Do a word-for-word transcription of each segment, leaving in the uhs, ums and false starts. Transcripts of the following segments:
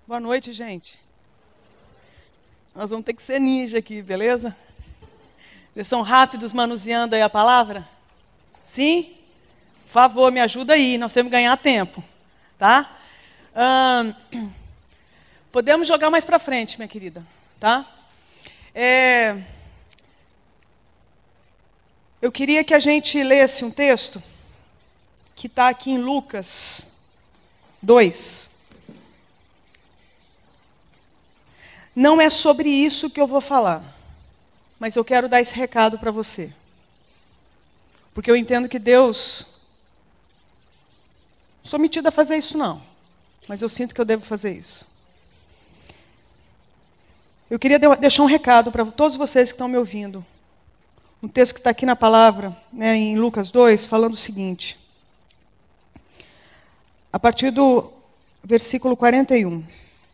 Boa noite, gente. Nós vamos ter que ser ninja aqui, beleza? Vocês são rápidos manuseando aí a palavra? Sim? Por favor, me ajuda aí, nós temos que ganhar tempo, tá? Hum, podemos jogar mais para frente, minha querida, tá? É, eu queria que a gente lesse um texto que está aqui em Lucas dois. Não é sobre isso que eu vou falar, mas eu quero dar esse recado para você. Porque eu entendo que Deus... Não sou metida a fazer isso, não. Mas eu sinto que eu devo fazer isso. Eu queria deixar um recado para todos vocês que estão me ouvindo. Um texto que está aqui na palavra, né, em Lucas dois, falando o seguinte. A partir do versículo quarenta e um.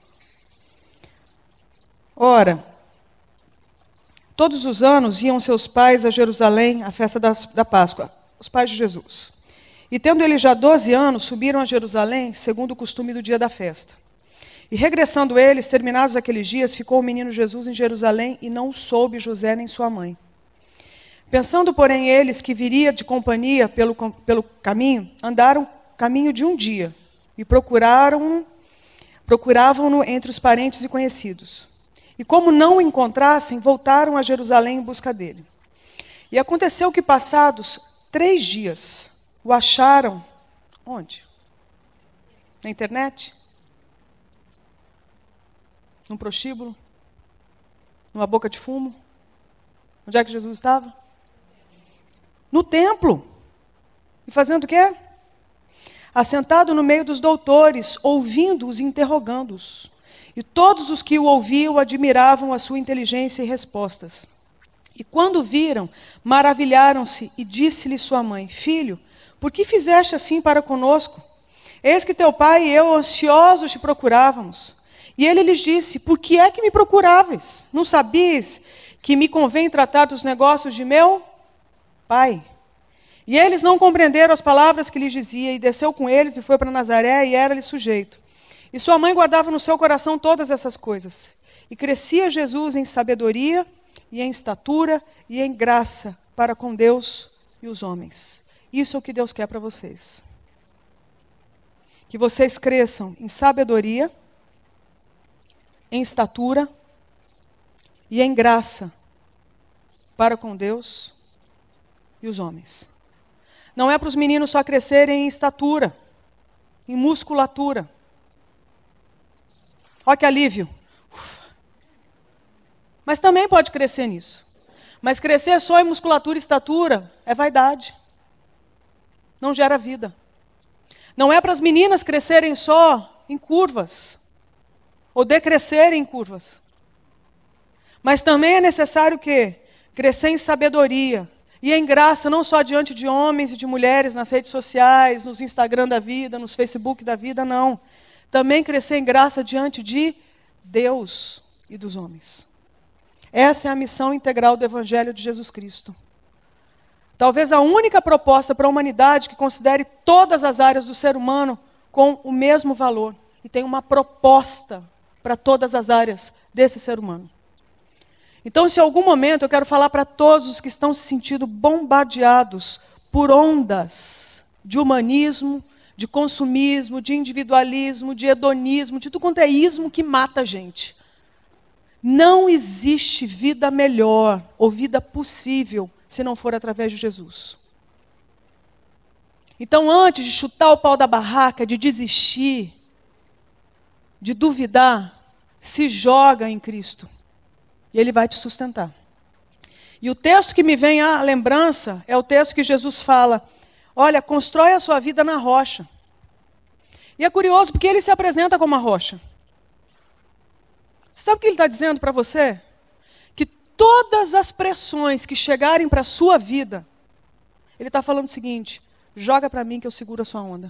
Ora, todos os anos iam seus pais a Jerusalém à festa das, da Páscoa, os pais de Jesus. E tendo ele já doze anos, subiram a Jerusalém, segundo o costume do dia da festa. E regressando eles, terminados aqueles dias, ficou o menino Jesus em Jerusalém e não o soube José nem sua mãe. Pensando, porém, eles que viria de companhia pelo, pelo caminho, andaram caminho de um dia e procuraram, procuravam-no entre os parentes e conhecidos. E como não o encontrassem, voltaram a Jerusalém em busca dele. E aconteceu que, passados três dias, o acharam... Onde? Na internet? Num prostíbulo? Numa boca de fumo? Onde é que Jesus estava? No templo. E fazendo o quê? Assentado no meio dos doutores, ouvindo-os e interrogando-os. E todos os que o ouviam admiravam a sua inteligência e respostas. E quando viram, maravilharam-se e disse-lhe sua mãe: Filho, por que fizeste assim para conosco? Eis que teu pai e eu ansiosos te procurávamos. E ele lhes disse: Por que é que me procuráveis? Não sabias que me convém tratar dos negócios de meu pai? E eles não compreenderam as palavras que lhes dizia, e desceu com eles e foi para Nazaré e era-lhe sujeito. E sua mãe guardava no seu coração todas essas coisas. E crescia Jesus em sabedoria, e em estatura, e em graça para com Deus e os homens. Isso é o que Deus quer para vocês. Que vocês cresçam em sabedoria, em estatura e em graça para com Deus e os homens. Não é para os meninos só crescerem em estatura, em musculatura. Olha que alívio. Ufa. Mas também pode crescer nisso. Mas crescer só em musculatura e estatura é vaidade. Não gera vida. Não é para as meninas crescerem só em curvas. Ou decrescerem em curvas. Mas também é necessário o quê? Crescer em sabedoria. E em graça, não só diante de homens e de mulheres nas redes sociais, nos Instagram da vida, nos Facebook da vida, não. Também crescer em graça diante de Deus e dos homens. Essa é a missão integral do Evangelho de Jesus Cristo. Talvez a única proposta para a humanidade que considere todas as áreas do ser humano com o mesmo valor. E tem uma proposta para todas as áreas desse ser humano. Então, se em algum momento eu quero falar para todos os que estão se sentindo bombardeados por ondas de humanismo, de consumismo, de individualismo, de hedonismo, de tudo quanto é ismo que mata a gente. Não existe vida melhor ou vida possível se não for através de Jesus. Então, antes de chutar o pau da barraca, de desistir, de duvidar, se joga em Cristo. E Ele vai te sustentar. E o texto que me vem à lembrança é o texto que Jesus fala: olha, constrói a sua vida na rocha. E é curioso porque Ele se apresenta como uma rocha. Você sabe o que Ele está dizendo para você? Que todas as pressões que chegarem para a sua vida, Ele está falando o seguinte: joga para mim que eu seguro a sua onda.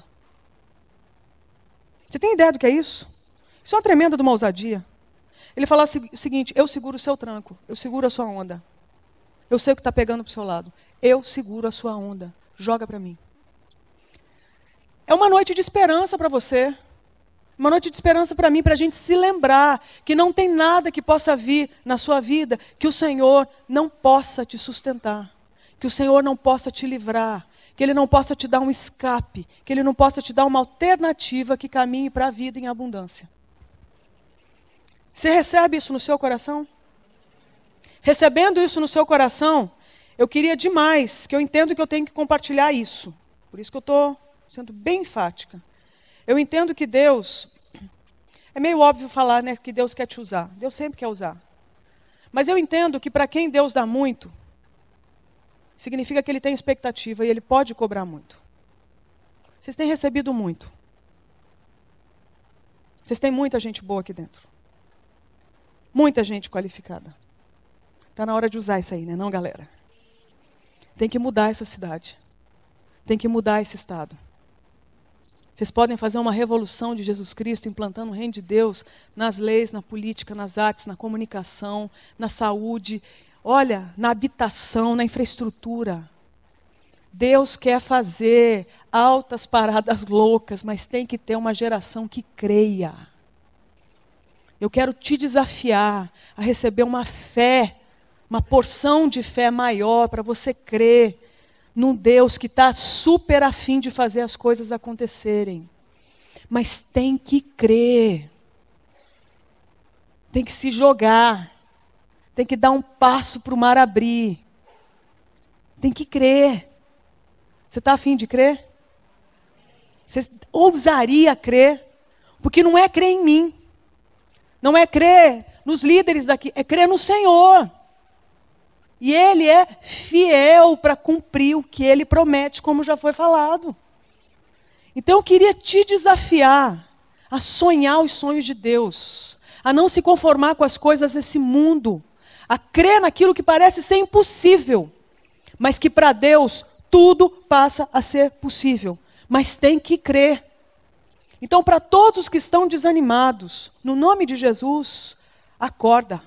Você tem ideia do que é isso? Isso é uma tremenda de uma ousadia. Ele fala o seguinte: eu seguro o seu tranco, eu seguro a sua onda. Eu sei o que está pegando para o seu lado. Eu seguro a sua onda. Joga para mim. É uma noite de esperança para você. Uma noite de esperança para mim, para a gente se lembrar que não tem nada que possa vir na sua vida que o Senhor não possa te sustentar, que o Senhor não possa te livrar, que Ele não possa te dar um escape, que Ele não possa te dar uma alternativa que caminhe para a vida em abundância. Você recebe isso no seu coração? Recebendo isso no seu coração, eu queria demais, que eu entendo que eu tenho que compartilhar isso. Por isso que eu estou sendo bem enfática. Eu entendo que Deus, é meio óbvio falar, né, que Deus quer te usar. Deus sempre quer usar. Mas eu entendo que para quem Deus dá muito, significa que Ele tem expectativa e Ele pode cobrar muito. Vocês têm recebido muito. Vocês têm muita gente boa aqui dentro. Muita gente qualificada. Está na hora de usar isso aí, né, não, galera? Tem que mudar essa cidade. Tem que mudar esse estado. Vocês podem fazer uma revolução de Jesus Cristo, implantando o reino de Deus nas leis, na política, nas artes, na comunicação, na saúde, olha, na habitação, na infraestrutura. Deus quer fazer altas paradas loucas, mas tem que ter uma geração que creia. Eu quero te desafiar a receber uma fé, uma porção de fé maior para você crer num Deus que está super afim de fazer as coisas acontecerem. Mas tem que crer. Tem que se jogar. Tem que dar um passo para o mar abrir. Tem que crer. Você está afim de crer? Você ousaria crer? Porque não é crer em mim. Não é crer nos líderes daqui. É crer no Senhor. E Ele é fiel para cumprir o que Ele promete, como já foi falado. Então eu queria te desafiar a sonhar os sonhos de Deus, a não se conformar com as coisas desse mundo, a crer naquilo que parece ser impossível, mas que para Deus tudo passa a ser possível, mas tem que crer. Então, para todos os que estão desanimados, no nome de Jesus, acorda.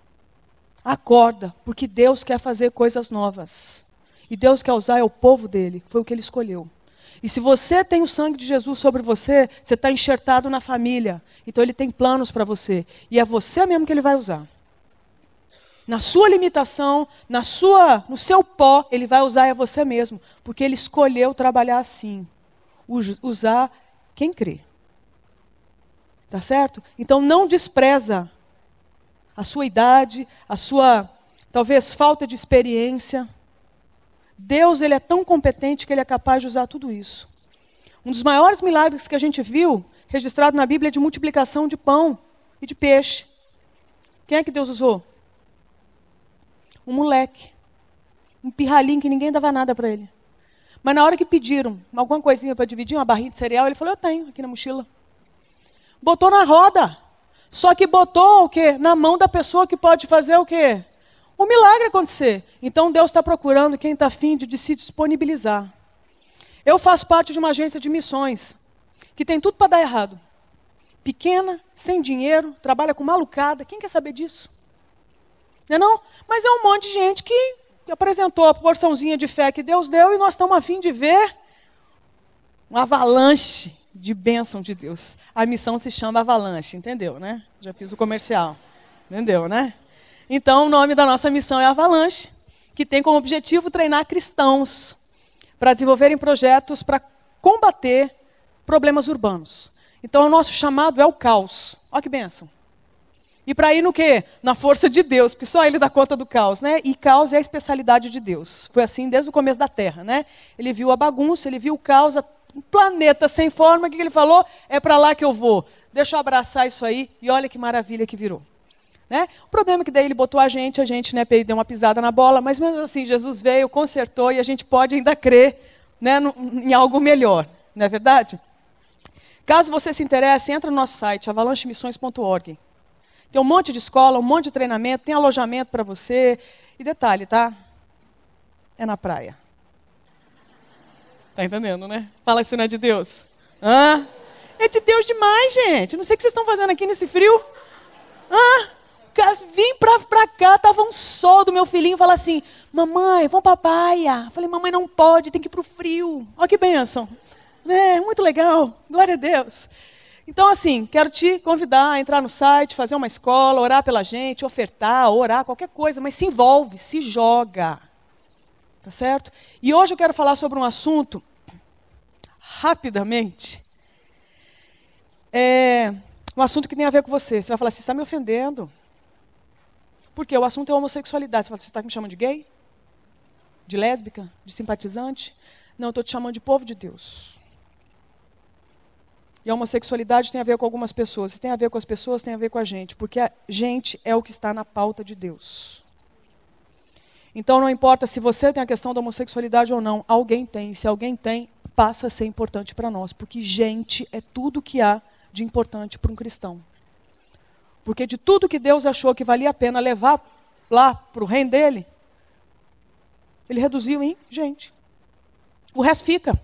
Acorda, porque Deus quer fazer coisas novas. E Deus quer usar é o povo dele, foi o que Ele escolheu. E se você tem o sangue de Jesus sobre você, você está enxertado na família. Então Ele tem planos para você. E é você mesmo que Ele vai usar. Na sua limitação, na sua, no seu pó, Ele vai usar é você mesmo. Porque Ele escolheu trabalhar assim. Usar quem crê. Tá certo? Então não despreza a sua idade, a sua, talvez, falta de experiência. Deus, Ele é tão competente que Ele é capaz de usar tudo isso. Um dos maiores milagres que a gente viu, registrado na Bíblia, é de multiplicação de pão e de peixe. Quem é que Deus usou? Um moleque. Um pirralhinho que ninguém dava nada para ele. Mas na hora que pediram alguma coisinha para dividir, uma barrinha de cereal, ele falou, eu tenho aqui na mochila. Botou na roda. Só que botou o quê? Na mão da pessoa que pode fazer o quê? O milagre acontecer. Então Deus está procurando quem está afim de, de se disponibilizar. Eu faço parte de uma agência de missões, que tem tudo para dar errado. Pequena, sem dinheiro, trabalha com malucada. Quem quer saber disso? Não é não? Mas é um monte de gente que apresentou a porçãozinha de fé que Deus deu e nós estamos afim de ver um avalanche de bênção de Deus. A missão se chama Avalanche, entendeu, né? Já fiz o comercial, entendeu, né? Então, o nome da nossa missão é Avalanche, que tem como objetivo treinar cristãos para desenvolverem projetos para combater problemas urbanos. Então, o nosso chamado é o caos. Olha que bênção. E para ir no quê? Na força de Deus, porque só Ele dá conta do caos, né? E caos é a especialidade de Deus. Foi assim desde o começo da Terra, né? Ele viu a bagunça, Ele viu o caos, um planeta sem forma, o que Ele falou? É para lá que eu vou. Deixa eu abraçar isso aí e olha que maravilha que virou. Né? O problema é que daí Ele botou a gente, a gente né, deu uma pisada na bola, mas mesmo assim Jesus veio, consertou e a gente pode ainda crer né, no, em algo melhor. Não é verdade? Caso você se interesse, entra no nosso site, avalanche missões ponto org. Tem um monte de escola, um monte de treinamento, tem alojamento para você. E detalhe, tá? É na praia. Tá entendendo, né? Fala que isso não é de Deus. Hã? É de Deus demais, gente. Não sei o que vocês estão fazendo aqui nesse frio. Hã? Vim pra, pra cá, tava um sol do meu filhinho, fala assim, mamãe, vamos pra praia. Falei, mamãe, não pode, tem que ir pro frio. Olha que bênção. É, muito legal, glória a Deus. Então, assim, quero te convidar a entrar no site, fazer uma escola, orar pela gente, ofertar, orar, qualquer coisa, mas se envolve, se joga. Tá certo? E hoje eu quero falar sobre um assunto, rapidamente, é um assunto que tem a ver com você. Você vai falar assim, você está me ofendendo. Por quê? O assunto é homossexualidade. Você fala, você está me chamando de gay? De lésbica? De simpatizante? Não, eu estou te chamando de povo de Deus. E a homossexualidade tem a ver com algumas pessoas. Se tem a ver com as pessoas, tem a ver com a gente. Porque a gente é o que está na pauta de Deus. Então não importa se você tem a questão da homossexualidade ou não, alguém tem. Se alguém tem, passa a ser importante para nós. Porque gente é tudo que há de importante para um cristão. Porque de tudo que Deus achou que valia a pena levar lá para o reino dele, ele reduziu em gente. O resto fica.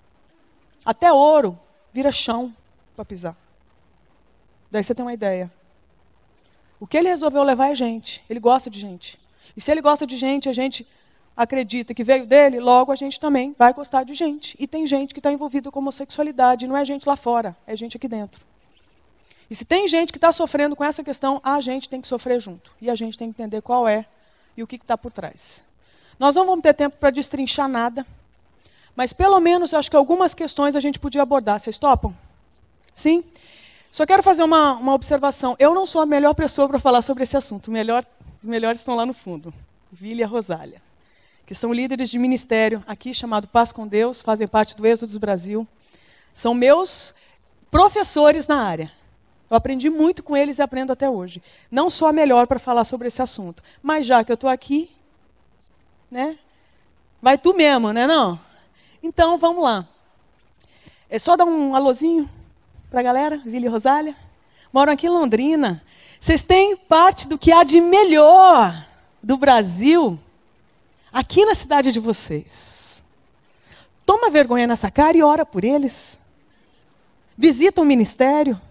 Até ouro vira chão para pisar. Daí você tem uma ideia. O que ele resolveu levar é gente. Ele gosta de gente. E se ele gosta de gente, a gente acredita que veio dele, logo a gente também vai gostar de gente. E tem gente que está envolvida com homossexualidade. Não é gente lá fora, é gente aqui dentro. E se tem gente que está sofrendo com essa questão, a gente tem que sofrer junto. E a gente tem que entender qual é e o que está por trás. Nós não vamos ter tempo para destrinchar nada. Mas pelo menos, acho que algumas questões a gente podia abordar. Vocês topam? Sim? Só quero fazer uma, uma observação. Eu não sou a melhor pessoa para falar sobre esse assunto. Melhor, os melhores estão lá no fundo. Vila e a Rosália. Que são líderes de ministério aqui, chamado Paz com Deus, fazem parte do Êxodos Brasil. São meus professores na área. Eu aprendi muito com eles e aprendo até hoje. Não sou a melhor para falar sobre esse assunto. Mas já que eu estou aqui, né? Vai tu mesmo, né não? Então, vamos lá. É só dar um alôzinho para a galera, Vila e Rosália. Moram aqui em Londrina. Vocês têm parte do que há de melhor do Brasil aqui na cidade de vocês. Toma vergonha nessa cara e ora por eles. Visita o ministério.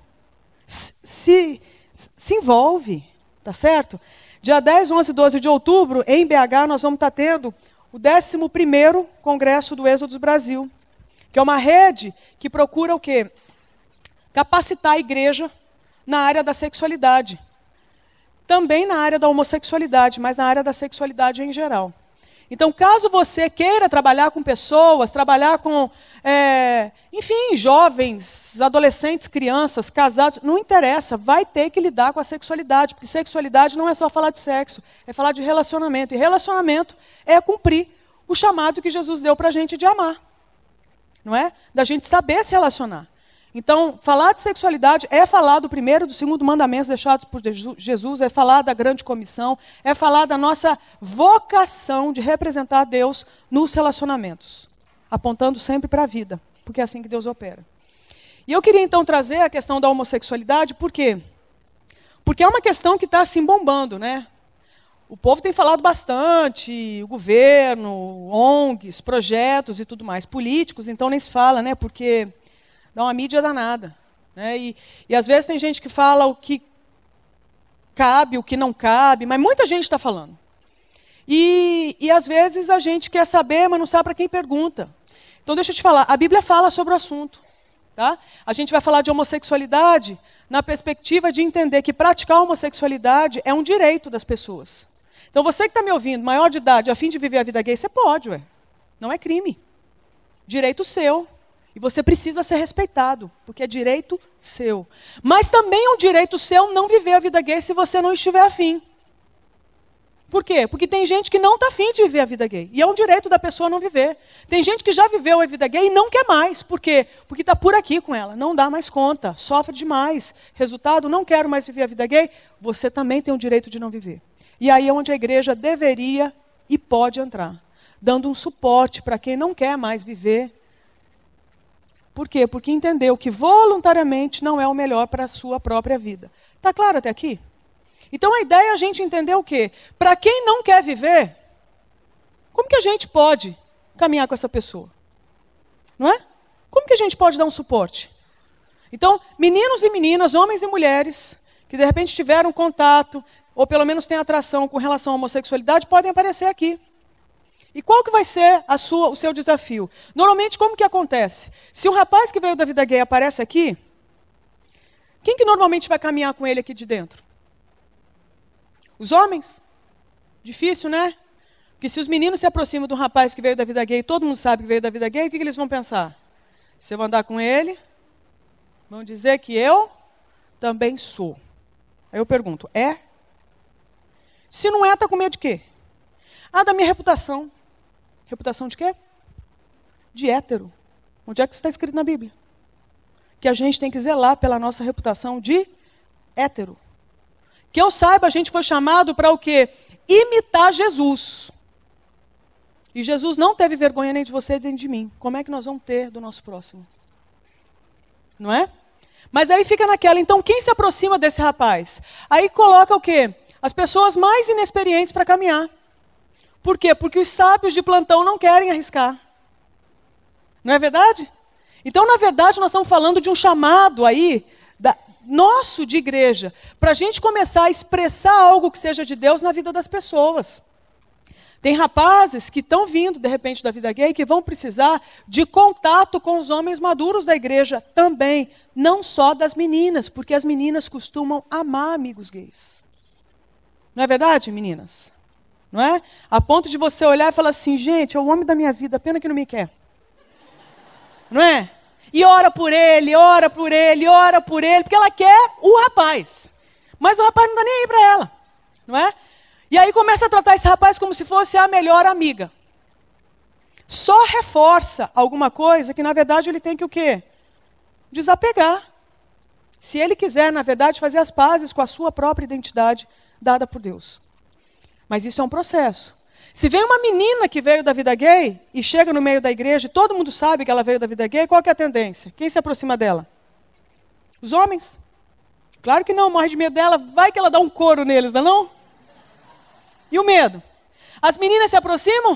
Se, se envolve, tá certo? Dia dez, onze e doze de outubro, em B H, nós vamos estar tendo o décimo primeiro Congresso do Êxodos Brasil, que é uma rede que procura o quê? Capacitar a igreja na área da sexualidade. Também na área da homossexualidade, mas na área da sexualidade em geral. Então, caso você queira trabalhar com pessoas, trabalhar com, é, enfim, jovens, adolescentes, crianças, casados, não interessa, vai ter que lidar com a sexualidade, porque sexualidade não é só falar de sexo, é falar de relacionamento. E relacionamento é cumprir o chamado que Jesus deu para a gente de amar, não é? Da gente saber se relacionar. Então, falar de sexualidade é falar do primeiro e do segundo mandamentos deixados por Jesus, é falar da grande comissão, é falar da nossa vocação de representar Deus nos relacionamentos, apontando sempre para a vida, porque é assim que Deus opera. E eu queria então trazer a questão da homossexualidade, por quê? Porque é uma questão que está assim bombando, né? O povo tem falado bastante, o governo, O N Gs, projetos e tudo mais. Políticos, então nem se fala, né? Porque dá uma mídia danada. Né? E, e às vezes tem gente que fala o que cabe, o que não cabe, mas muita gente está falando. E, e às vezes a gente quer saber, mas não sabe para quem pergunta. Então deixa eu te falar, a Bíblia fala sobre o assunto. Tá? A gente vai falar de homossexualidade na perspectiva de entender que praticar a homossexualidade é um direito das pessoas. Então você que está me ouvindo, maior de idade, a fim de viver a vida gay, você pode, ué. Não é crime. Direito seu. E você precisa ser respeitado, porque é direito seu. Mas também é um direito seu não viver a vida gay se você não estiver afim. Por quê? Porque tem gente que não está afim de viver a vida gay. E é um direito da pessoa não viver. Tem gente que já viveu a vida gay e não quer mais. Por quê? Porque está por aqui com ela. Não dá mais conta. Sofre demais. Resultado, não quero mais viver a vida gay. Você também tem o direito de não viver. E aí é onde a igreja deveria e pode entrar. Dando um suporte para quem não quer mais viver. Por quê? Porque entendeu que voluntariamente não é o melhor para a sua própria vida. Está claro até aqui? Então a ideia é a gente entender o quê? Para quem não quer viver, como que a gente pode caminhar com essa pessoa? Não é? Como que a gente pode dar um suporte? Então, meninos e meninas, homens e mulheres, que de repente tiveram contato, ou pelo menos têm atração com relação à homossexualidade, podem aparecer aqui. E qual que vai ser a sua, o seu desafio? Normalmente, como que acontece? Se um rapaz que veio da vida gay aparece aqui, Quem que normalmente vai caminhar com ele aqui de dentro? Os homens? Difícil, né? Porque se os meninos se aproximam de um rapaz que veio da vida gay, todo mundo sabe que veio da vida gay, o que, que eles vão pensar? Se eu vou andar com ele, vão dizer que eu também sou. Aí eu pergunto, é? Se não é, está com medo de quê? Ah, da minha reputação. Reputação de quê? De hétero. Onde é que isso está escrito na Bíblia? Que a gente tem que zelar pela nossa reputação de hétero. Que eu saiba, a gente foi chamado para o quê? Imitar Jesus. E Jesus não teve vergonha nem de você nem de mim. Como é que nós vamos ter do nosso próximo? Não é? Mas aí fica naquela, então quem se aproxima desse rapaz? Aí coloca o quê? As pessoas mais inexperientes para caminhar. Por quê? Porque os sábios de plantão não querem arriscar. Não é verdade? Então, na verdade, nós estamos falando de um chamado aí, da, nosso de igreja, para a gente começar a expressar algo que seja de Deus na vida das pessoas. Tem rapazes que estão vindo, de repente, da vida gay, que vão precisar de contato com os homens maduros da igreja também, não só das meninas, porque as meninas costumam amar amigos gays. Não é verdade, meninas? Não é? A ponto de você olhar e falar assim, gente, é o homem da minha vida, pena que não me quer. Não é? E ora por ele, ora por ele, ora por ele, porque ela quer o rapaz. Mas o rapaz não dá nem aí para ela. Não é? E aí começa a tratar esse rapaz como se fosse a melhor amiga. Só reforça alguma coisa que, na verdade, ele tem que o quê? Desapegar. Se ele quiser, na verdade, fazer as pazes com a sua própria identidade dada por Deus. Mas isso é um processo. Se vem uma menina que veio da vida gay e chega no meio da igreja e todo mundo sabe que ela veio da vida gay, qual que é a tendência? Quem se aproxima dela? Os homens. Claro que não, morre de medo dela, vai que ela dá um couro neles, não é não? E o medo? As meninas se aproximam?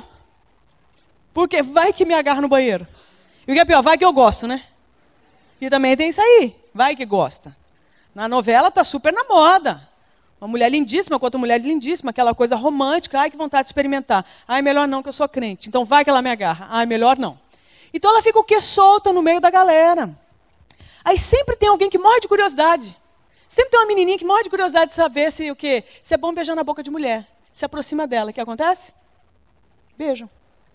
Porque vai que me agarra no banheiro. E o que é pior, vai que eu gosto, né? E também tem isso aí, vai que gosta. Na novela tá super na moda. Uma mulher lindíssima com outra mulher lindíssima, aquela coisa romântica, ai que vontade de experimentar. Ai, melhor não, que eu sou crente. Então vai que ela me agarra. Ai, melhor não. Então ela fica o quê? Solta no meio da galera. Aí sempre tem alguém que morre de curiosidade. Sempre tem uma menininha que morre de curiosidade de saber se o quê? Se é bom beijar na boca de mulher. Se aproxima dela. O que acontece? Beijam.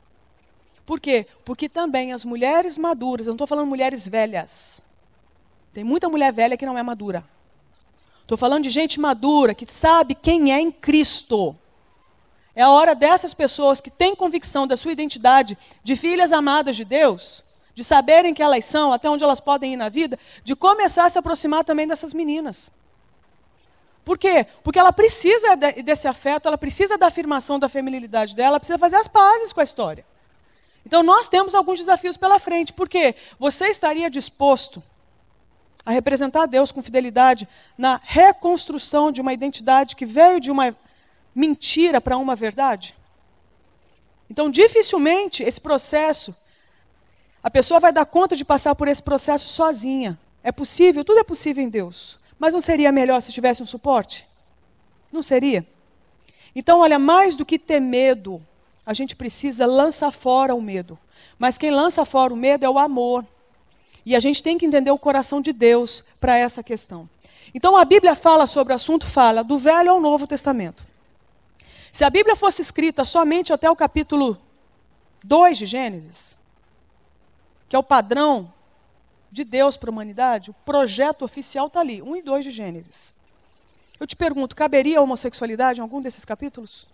Por quê? Porque também as mulheres maduras, eu não estou falando mulheres velhas. Tem muita mulher velha que não é madura. Estou falando de gente madura, que sabe quem é em Cristo. É a hora dessas pessoas que têm convicção da sua identidade de filhas amadas de Deus, de saberem que elas são, até onde elas podem ir na vida, de começar a se aproximar também dessas meninas. Por quê? Porque ela precisa de, desse afeto, ela precisa da afirmação da feminilidade dela, ela precisa fazer as pazes com a história. Então nós temos alguns desafios pela frente. Por quê? Você estaria disposto a representar a Deus com fidelidade na reconstrução de uma identidade que veio de uma mentira para uma verdade? Então, dificilmente, esse processo, a pessoa vai dar conta de passar por esse processo sozinha. É possível, tudo é possível em Deus. Mas não seria melhor se tivesse um suporte? Não seria? Então, olha, mais do que ter medo, a gente precisa lançar fora o medo. Mas quem lança fora o medo é o amor. E a gente tem que entender o coração de Deus para essa questão. Então a Bíblia fala sobre o assunto, fala do Velho ao Novo Testamento. Se a Bíblia fosse escrita somente até o capítulo dois de Gênesis, que é o padrão de Deus para a humanidade, o projeto oficial está ali, um e dois de Gênesis. Eu te pergunto, caberia a homossexualidade em algum desses capítulos?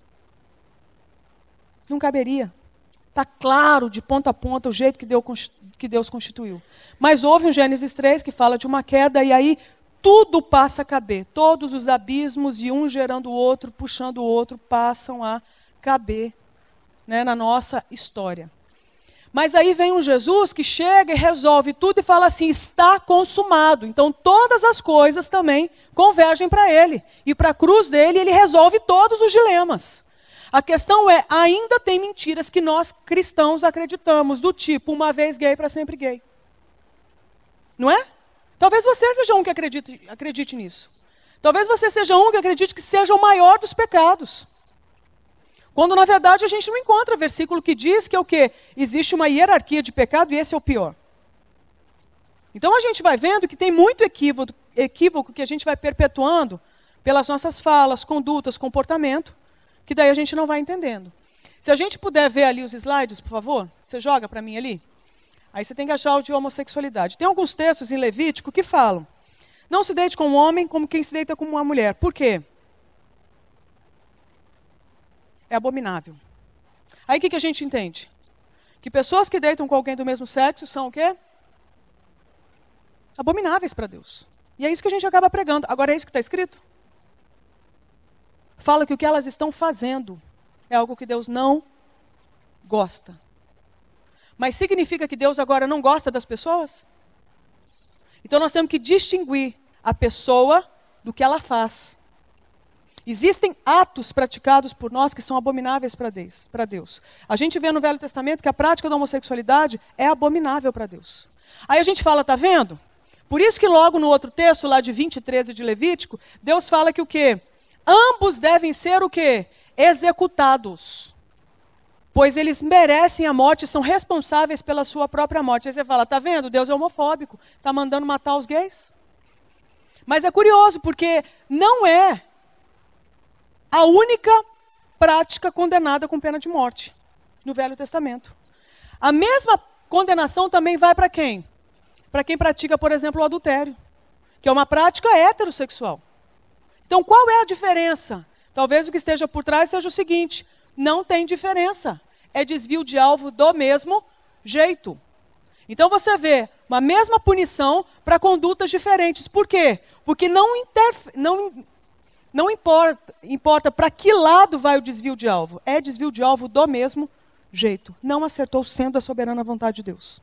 Não caberia. Está claro, de ponta a ponta, o jeito que Deus, que Deus constituiu. Mas houve um Gênesis três que fala de uma queda, e aí tudo passa a caber. Todos os abismos, e um gerando o outro, puxando o outro, passam a caber, né, na nossa história. Mas aí vem um Jesus que chega e resolve tudo e fala assim, está consumado. Então todas as coisas também convergem para ele. E para a cruz dele, ele resolve todos os dilemas. A questão é, ainda tem mentiras que nós cristãos acreditamos, do tipo, uma vez gay, para sempre gay. Não é? Talvez você seja um que acredite, acredite nisso. Talvez você seja um que acredite que seja o maior dos pecados. Quando, na verdade, a gente não encontra versículo que diz que é o quê? Existe uma hierarquia de pecado e esse é o pior. Então, a gente vai vendo que tem muito equívoco, equívoco que a gente vai perpetuando pelas nossas falas, condutas, comportamento, que daí a gente não vai entendendo. Se a gente puder ver ali os slides, por favor, você joga para mim ali. Aí você tem que achar o de homossexualidade. Tem alguns textos em Levítico que falam: não se deite com um homem como quem se deita com uma mulher. Por quê? É abominável. Aí o que, que a gente entende? Que pessoas que deitam com alguém do mesmo sexo são o quê? Abomináveis para Deus. E é isso que a gente acaba pregando. Agora é isso que está escrito? Fala que o que elas estão fazendo é algo que Deus não gosta. Mas significa que Deus agora não gosta das pessoas? Então nós temos que distinguir a pessoa do que ela faz. Existem atos praticados por nós que são abomináveis para Deus, para Deus. A gente vê no Velho Testamento que a prática da homossexualidade é abominável para Deus. Aí a gente fala, tá vendo? Por isso que logo no outro texto, lá de vinte e treze de Levítico, Deus fala que o quê? Ambos devem ser o quê? Executados. Pois eles merecem a morte e são responsáveis pela sua própria morte. Aí você fala, tá vendo? Deus é homofóbico, está mandando matar os gays. Mas é curioso, porque não é a única prática condenada com pena de morte no Velho Testamento. A mesma condenação também vai para quem? Para quem pratica, por exemplo, o adultério, que é uma prática heterossexual. Então, qual é a diferença? Talvez o que esteja por trás seja o seguinte: não tem diferença. É desvio de alvo do mesmo jeito. Então você vê uma mesma punição para condutas diferentes. Por quê? Porque não, interf... não, não importa, importa para que lado vai o desvio de alvo. É desvio de alvo do mesmo jeito. Não acertou sendo a soberana vontade de Deus.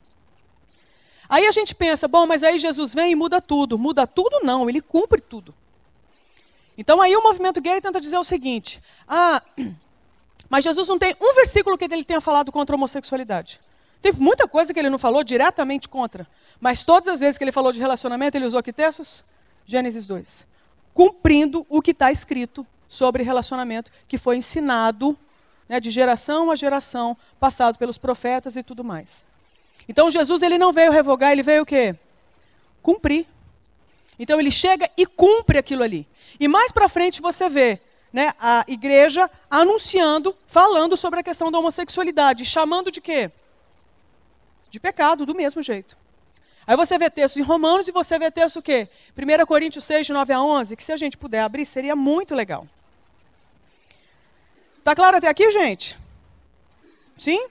Aí a gente pensa, bom, mas aí Jesus vem e muda tudo. Muda tudo não, ele cumpre tudo. Então aí o movimento gay tenta dizer o seguinte: ah, mas Jesus não tem um versículo que ele tenha falado contra a homossexualidade. Teve muita coisa que ele não falou diretamente contra, mas todas as vezes que ele falou de relacionamento, ele usou que textos? Gênesis dois. Cumprindo o que está escrito sobre relacionamento, que foi ensinado, né, de geração a geração, passado pelos profetas e tudo mais. Então Jesus ele não veio revogar, ele veio o quê? Cumprir. Então ele chega e cumpre aquilo ali. E mais para frente você vê, né, a igreja anunciando, falando sobre a questão da homossexualidade, chamando de quê? De pecado, do mesmo jeito. Aí você vê textos em Romanos e você vê texto o quê? primeira Coríntios seis, de nove a onze, que se a gente puder abrir, seria muito legal. Tá claro até aqui, gente? Sim?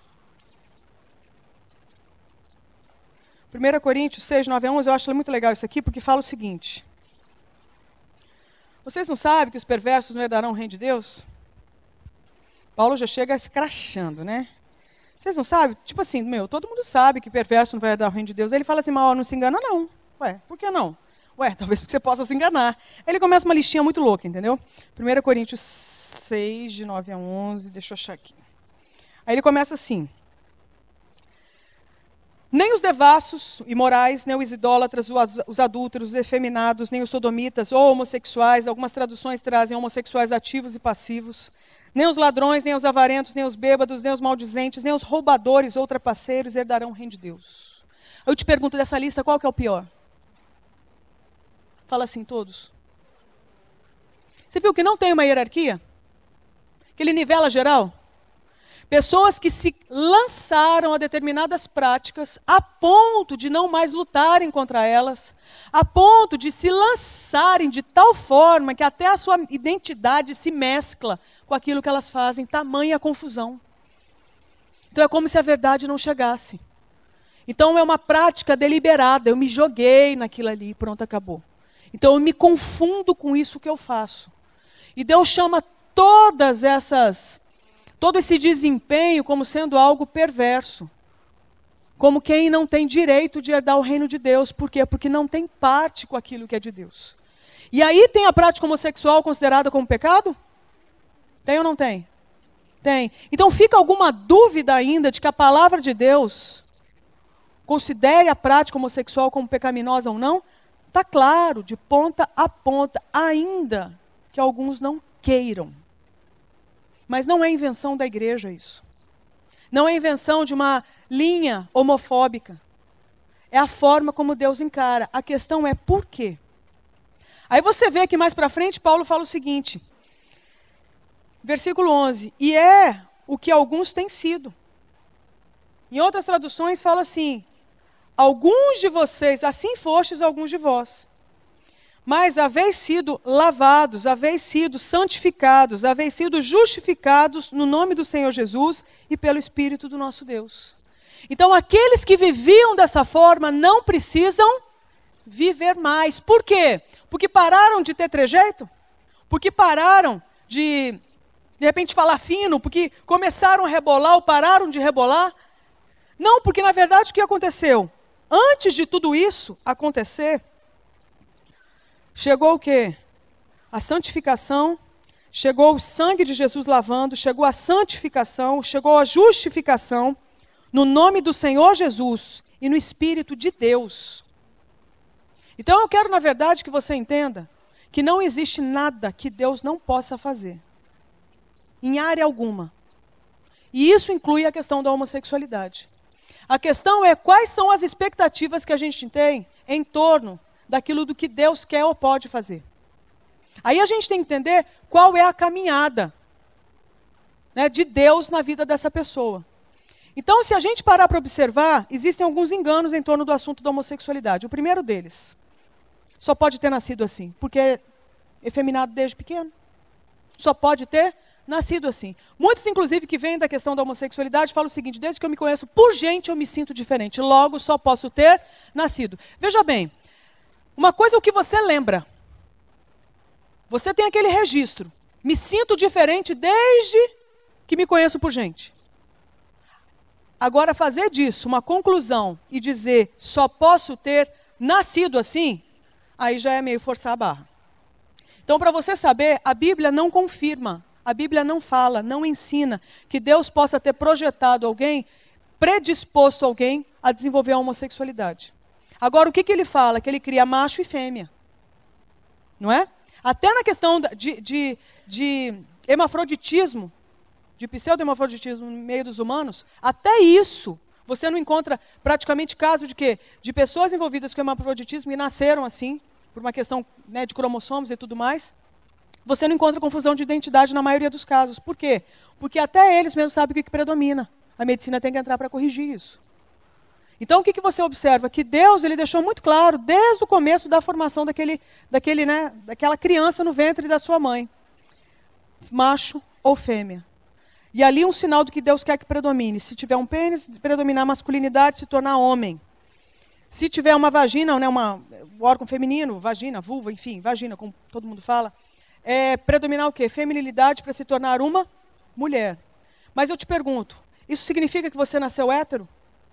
primeira Coríntios seis, de nove a onze, eu acho muito legal isso aqui, porque fala o seguinte: vocês não sabem que os perversos não herdarão o reino de Deus? Paulo já chega escrachando, né? Vocês não sabem? Tipo assim, meu, todo mundo sabe que perverso não vai herdar o reino de Deus. Aí ele fala assim, mas ó, não se engana não. Ué, por que não? Ué, talvez porque você possa se enganar. Aí ele começa uma listinha muito louca, entendeu? primeira Coríntios seis, de nove a onze, deixa eu achar aqui. Aí ele começa assim: nem os devassos, imorais, nem os idólatras, os adúlteros, os efeminados, nem os sodomitas ou homossexuais, algumas traduções trazem homossexuais ativos e passivos, nem os ladrões, nem os avarentos, nem os bêbados, nem os maldizentes, nem os roubadores ou trapaceiros herdarão o reino de Deus. Eu te pergunto, dessa lista, qual que é o pior? Fala assim, todos. Você viu que não tem uma hierarquia? Que ele nivela geral? Pessoas que se lançaram a determinadas práticas a ponto de não mais lutarem contra elas, a ponto de se lançarem de tal forma que até a sua identidade se mescla com aquilo que elas fazem, tamanha confusão. Então é como se a verdade não chegasse. Então é uma prática deliberada, eu me joguei naquilo ali, pronto, acabou. Então eu me confundo com isso que eu faço. E Deus chama todas essas... todo esse desempenho como sendo algo perverso. Como quem não tem direito de herdar o reino de Deus. Por quê? Porque não tem parte com aquilo que é de Deus. E aí tem a prática homossexual considerada como pecado? Tem ou não tem? Tem. Então fica alguma dúvida ainda de que a palavra de Deus considere a prática homossexual como pecaminosa ou não? Está claro, de ponta a ponta, ainda que alguns não queiram. Mas não é invenção da igreja isso. Não é invenção de uma linha homofóbica. É a forma como Deus encara. A questão é por quê? Aí você vê que mais para frente Paulo fala o seguinte, versículo onze, e é o que alguns têm sido. Em outras traduções fala assim, alguns de vocês, assim fostes alguns de vós, mas haveis sido lavados, haveis sido santificados, haveis sido justificados no nome do Senhor Jesus e pelo Espírito do nosso Deus. Então aqueles que viviam dessa forma não precisam viver mais. Por quê? Porque pararam de ter trejeito? Porque pararam de, de repente, falar fino? Porque começaram a rebolar ou pararam de rebolar? Não, porque na verdade o que aconteceu? Antes de tudo isso acontecer, chegou o quê? A santificação, chegou o sangue de Jesus lavando, chegou a santificação, chegou a justificação, no nome do Senhor Jesus e no Espírito de Deus. Então eu quero, na verdade, que você entenda que não existe nada que Deus não possa fazer, em área alguma. E isso inclui a questão da homossexualidade. A questão é quais são as expectativas que a gente tem em torno daquilo do que Deus quer ou pode fazer. Aí a gente tem que entender qual é a caminhada, né, de Deus na vida dessa pessoa. Então, se a gente parar para observar, existem alguns enganos em torno do assunto da homossexualidade. O primeiro deles, só pode ter nascido assim, porque é efeminado desde pequeno. Só pode ter nascido assim. Muitos, inclusive, que vêm da questão da homossexualidade, falam o seguinte, desde que eu me conheço por gente, eu me sinto diferente. Logo, só posso ter nascido. Veja bem, uma coisa é o que você lembra. Você tem aquele registro. Me sinto diferente desde que me conheço por gente. Agora, fazer disso uma conclusão e dizer só posso ter nascido assim, aí já é meio forçar a barra. Então, para você saber, a Bíblia não confirma, a Bíblia não fala, não ensina que Deus possa ter projetado alguém, predisposto alguém a desenvolver a homossexualidade. Agora, o que, que ele fala? Que ele cria macho e fêmea. Não é? Até na questão de, de, de hermafroditismo, de pseudo-hermafroditismo no meio dos humanos, até isso, você não encontra praticamente caso de quê? De pessoas envolvidas com hermafroditismo e nasceram assim, por uma questão, né, de cromossomos e tudo mais. Você não encontra confusão de identidade na maioria dos casos. Por quê? Porque até eles mesmos sabem o que, que predomina. A medicina tem que entrar para corrigir isso. Então, o que, que você observa? Que Deus ele deixou muito claro, desde o começo da formação daquele, daquele, né, daquela criança no ventre da sua mãe. Macho ou fêmea. E ali um sinal do que Deus quer que predomine. Se tiver um pênis, predominar a masculinidade, se tornar homem. Se tiver uma vagina, né, uma, um órgão feminino, vagina, vulva, enfim, vagina, como todo mundo fala, é, predominar o quê? Feminilidade para se tornar uma mulher. Mas eu te pergunto, isso significa que você nasceu hétero?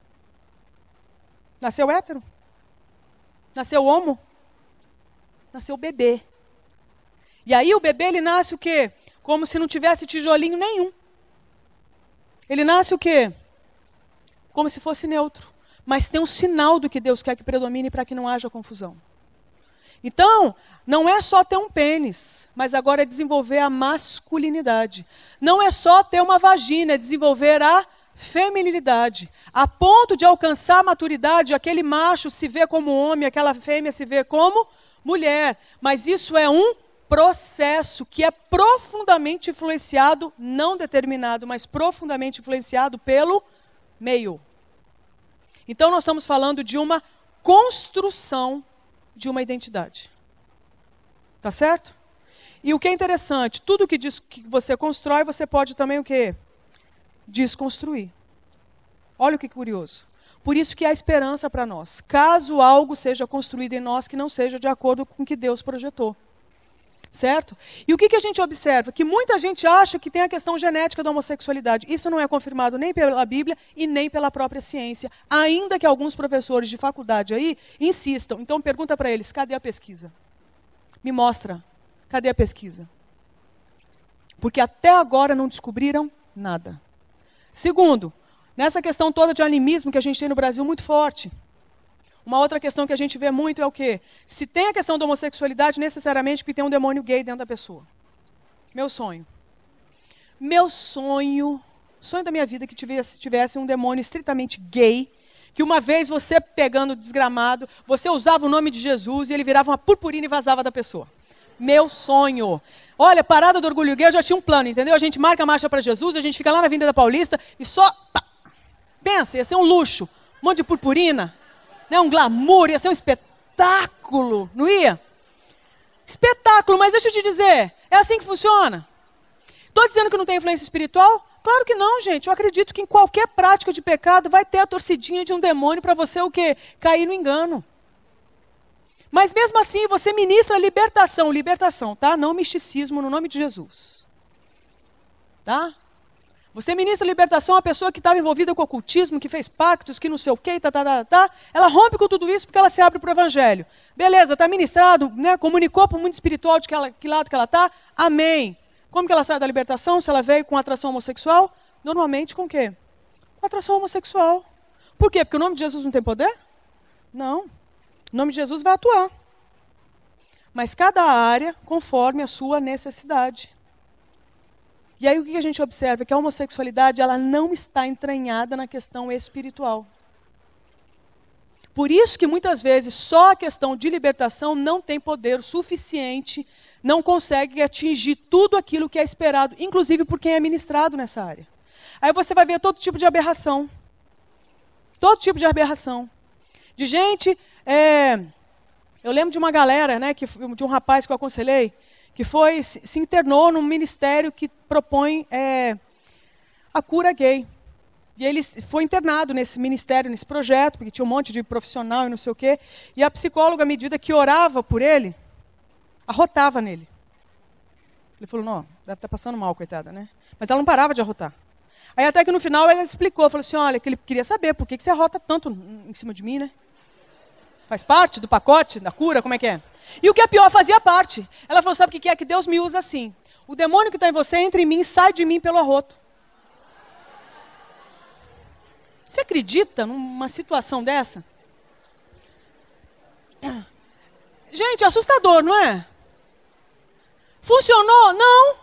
Nasceu hétero? Nasceu homo? Nasceu bebê. E aí o bebê ele nasce o quê? Como se não tivesse tijolinho nenhum. Ele nasce o quê? Como se fosse neutro. Mas tem um sinal do que Deus quer que predomine para que não haja confusão. Então, não é só ter um pênis, mas agora é desenvolver a masculinidade. Não é só ter uma vagina, é desenvolver a feminilidade. A ponto de alcançar a maturidade, aquele macho se vê como homem, aquela fêmea se vê como mulher. Mas isso é um processo que é profundamente influenciado, não determinado, mas profundamente influenciado pelo meio. Então nós estamos falando de uma construção de uma identidade. Tá certo? E o que é interessante, tudo que diz que você constrói, você pode também o quê? Desconstruir. Olha o que curioso. Por isso que há esperança para nós, caso algo seja construído em nós que não seja de acordo com o que Deus projetou. Certo? E o que, que a gente observa? Que muita gente acha que tem a questão genética da homossexualidade. Isso não é confirmado nem pela Bíblia e nem pela própria ciência. Ainda que alguns professores de faculdade aí insistam. Então pergunta para eles, cadê a pesquisa? Me mostra, cadê a pesquisa? Porque até agora não descobriram nada. Segundo, nessa questão toda de animismo que a gente tem no Brasil muito forte. Uma outra questão que a gente vê muito é o quê? Se tem a questão da homossexualidade, necessariamente porque tem um demônio gay dentro da pessoa. Meu sonho. Meu sonho, sonho da minha vida, que tivesse, tivesse um demônio estritamente gay, que uma vez você pegando o desgramado, você usava o nome de Jesus e ele virava uma purpurina e vazava da pessoa. Meu sonho. Olha, parada do Orgulho Gay, eu já tinha um plano, entendeu? A gente marca a marcha para Jesus, a gente fica lá na Avenida Paulista e só... Pá, pensa, ia ser um luxo. Um monte de purpurina, né? Um glamour, ia ser um espetáculo, não ia? Espetáculo, mas deixa eu te dizer, é assim que funciona. Estou dizendo que não tem influência espiritual? Claro que não, gente. Eu acredito que em qualquer prática de pecado vai ter a torcidinha de um demônio para você o quê? Cair no engano. Mas mesmo assim, você ministra libertação, libertação, tá? Não misticismo no nome de Jesus. Tá? Você ministra libertação a pessoa que estava envolvida com ocultismo, que fez pactos, que não sei o quê, tá, tá, tá, tá. Ela rompe com tudo isso porque ela se abre para o evangelho. Beleza, está ministrado, né? Comunicou para o mundo espiritual de que, ela, que lado que ela está. Amém. Como que ela sai da libertação? Se ela veio com atração homossexual? Normalmente com o quê? Com atração homossexual. Por quê? Porque o nome de Jesus não tem poder? Não. O nome de Jesus vai atuar. Mas cada área conforme a sua necessidade. E aí o que a gente observa? Que a homossexualidade ela não está entranhada na questão espiritual. Por isso que muitas vezes só a questão de libertação não tem poder suficiente, não consegue atingir tudo aquilo que é esperado, inclusive por quem é ministrado nessa área. Aí você vai ver todo tipo de aberração. Todo tipo de aberração. De gente, é, eu lembro de uma galera, né, que, de um rapaz que eu aconselhei, que foi, se, se internou num ministério que propõe é, a cura gay. E ele foi internado nesse ministério, nesse projeto, porque tinha um monte de profissional e não sei o quê. E a psicóloga, à medida que orava por ele, arrotava nele. Ele falou, não, deve estar passando mal, coitada, né? Mas ela não parava de arrotar. Aí até que no final ela explicou, falou assim, olha, que ele queria saber por que, que você arrota tanto em cima de mim, né? Faz parte do pacote, da cura, como é que é? E o que é pior, fazia parte. Ela falou, sabe o que é? Que Deus me usa assim. O demônio que está em você entra em mim e sai de mim pelo arroto. Você acredita numa situação dessa? Gente, assustador, não é? Funcionou? Não.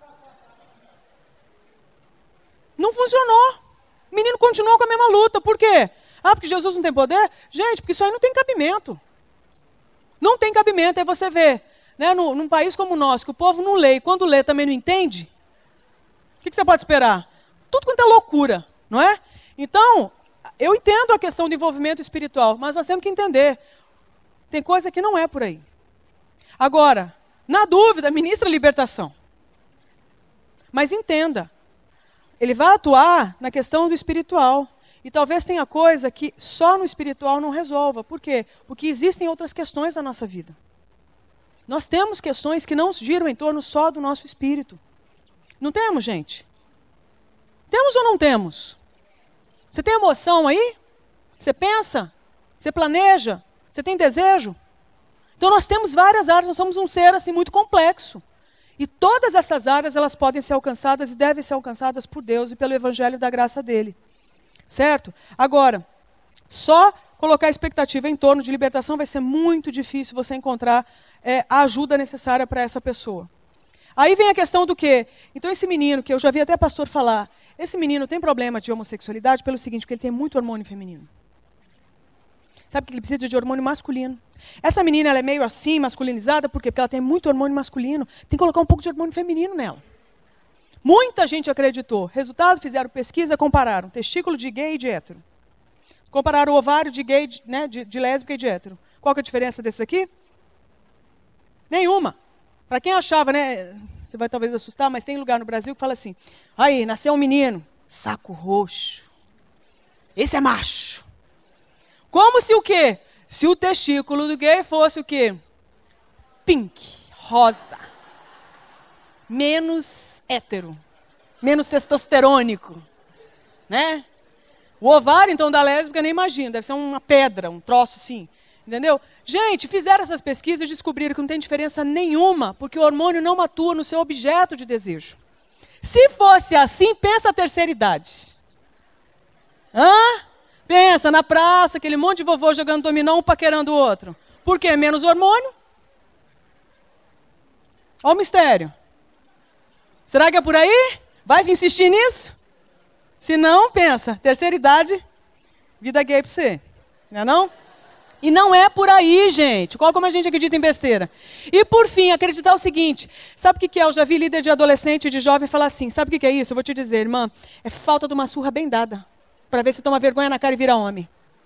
Não funcionou. O menino continuou com a mesma luta. Por quê? Ah, porque Jesus não tem poder? Gente, porque isso aí não tem cabimento. Não tem cabimento. Aí você vê, né, no, num país como o nosso, que o povo não lê, e quando lê também não entende, o que, que você pode esperar? Tudo quanto é loucura, não é? Então, eu entendo a questão do envolvimento espiritual, mas nós temos que entender. Tem coisa que não é por aí. Agora, na dúvida, ministra a libertação. Mas entenda, ele vai atuar na questão do espiritual. E talvez tenha coisa que só no espiritual não resolva. Por quê? Porque existem outras questões na nossa vida. Nós temos questões que não giram em torno só do nosso espírito. Não temos, gente? Temos ou não temos? Você tem emoção aí? Você pensa? Você planeja? Você tem desejo? Então nós temos várias áreas, nós somos um ser assim muito complexo. E todas essas áreas elas podem ser alcançadas e devem ser alcançadas por Deus e pelo evangelho da graça dele. Certo? Agora, só colocar a expectativa em torno de libertação vai ser muito difícil você encontrar é, a ajuda necessária para essa pessoa. Aí vem a questão do quê? Então esse menino, que eu já vi até pastor falar, esse menino tem problema de homossexualidade pelo seguinte, porque ele tem muito hormônio feminino. Sabe que ele precisa de hormônio masculino. Essa menina ela é meio assim, masculinizada, por quê? Porque ela tem muito hormônio masculino. Tem que colocar um pouco de hormônio feminino nela. Muita gente acreditou. Resultado, fizeram pesquisa, compararam testículo de gay e de hétero. Compararam o ovário de gay, de, né, de, de lésbica e de hétero. Qual que é a diferença desse aqui? Nenhuma. Para quem achava, né, você vai talvez assustar, mas tem lugar no Brasil que fala assim, aí, nasceu um menino, saco roxo. Esse é macho. Como se o quê? Se o testículo do gay fosse o quê? Pink, rosa. Menos hétero, menos testosterônico, né? O ovário, então, da lésbica, nem imagina, deve ser uma pedra, um troço assim, entendeu? Gente, fizeram essas pesquisas e descobriram que não tem diferença nenhuma, porque o hormônio não atua no seu objeto de desejo. Se fosse assim, pensa a terceira idade. Hã? Pensa na praça, aquele monte de vovô jogando dominó, um paquerando o outro. Por quê? Menos hormônio? Olha o mistério. Será que é por aí? Vai insistir nisso? Se não, pensa, terceira idade, vida gay pra você. Não é não? E não é por aí, gente. Qual como a gente acredita em besteira? E por fim, acreditar o seguinte. Sabe o que é? Eu já vi líder de adolescente e de jovem falar assim. Sabe o que é isso? Eu vou te dizer, irmã. É falta de uma surra bem dada. Para ver se toma vergonha na cara e vira homem.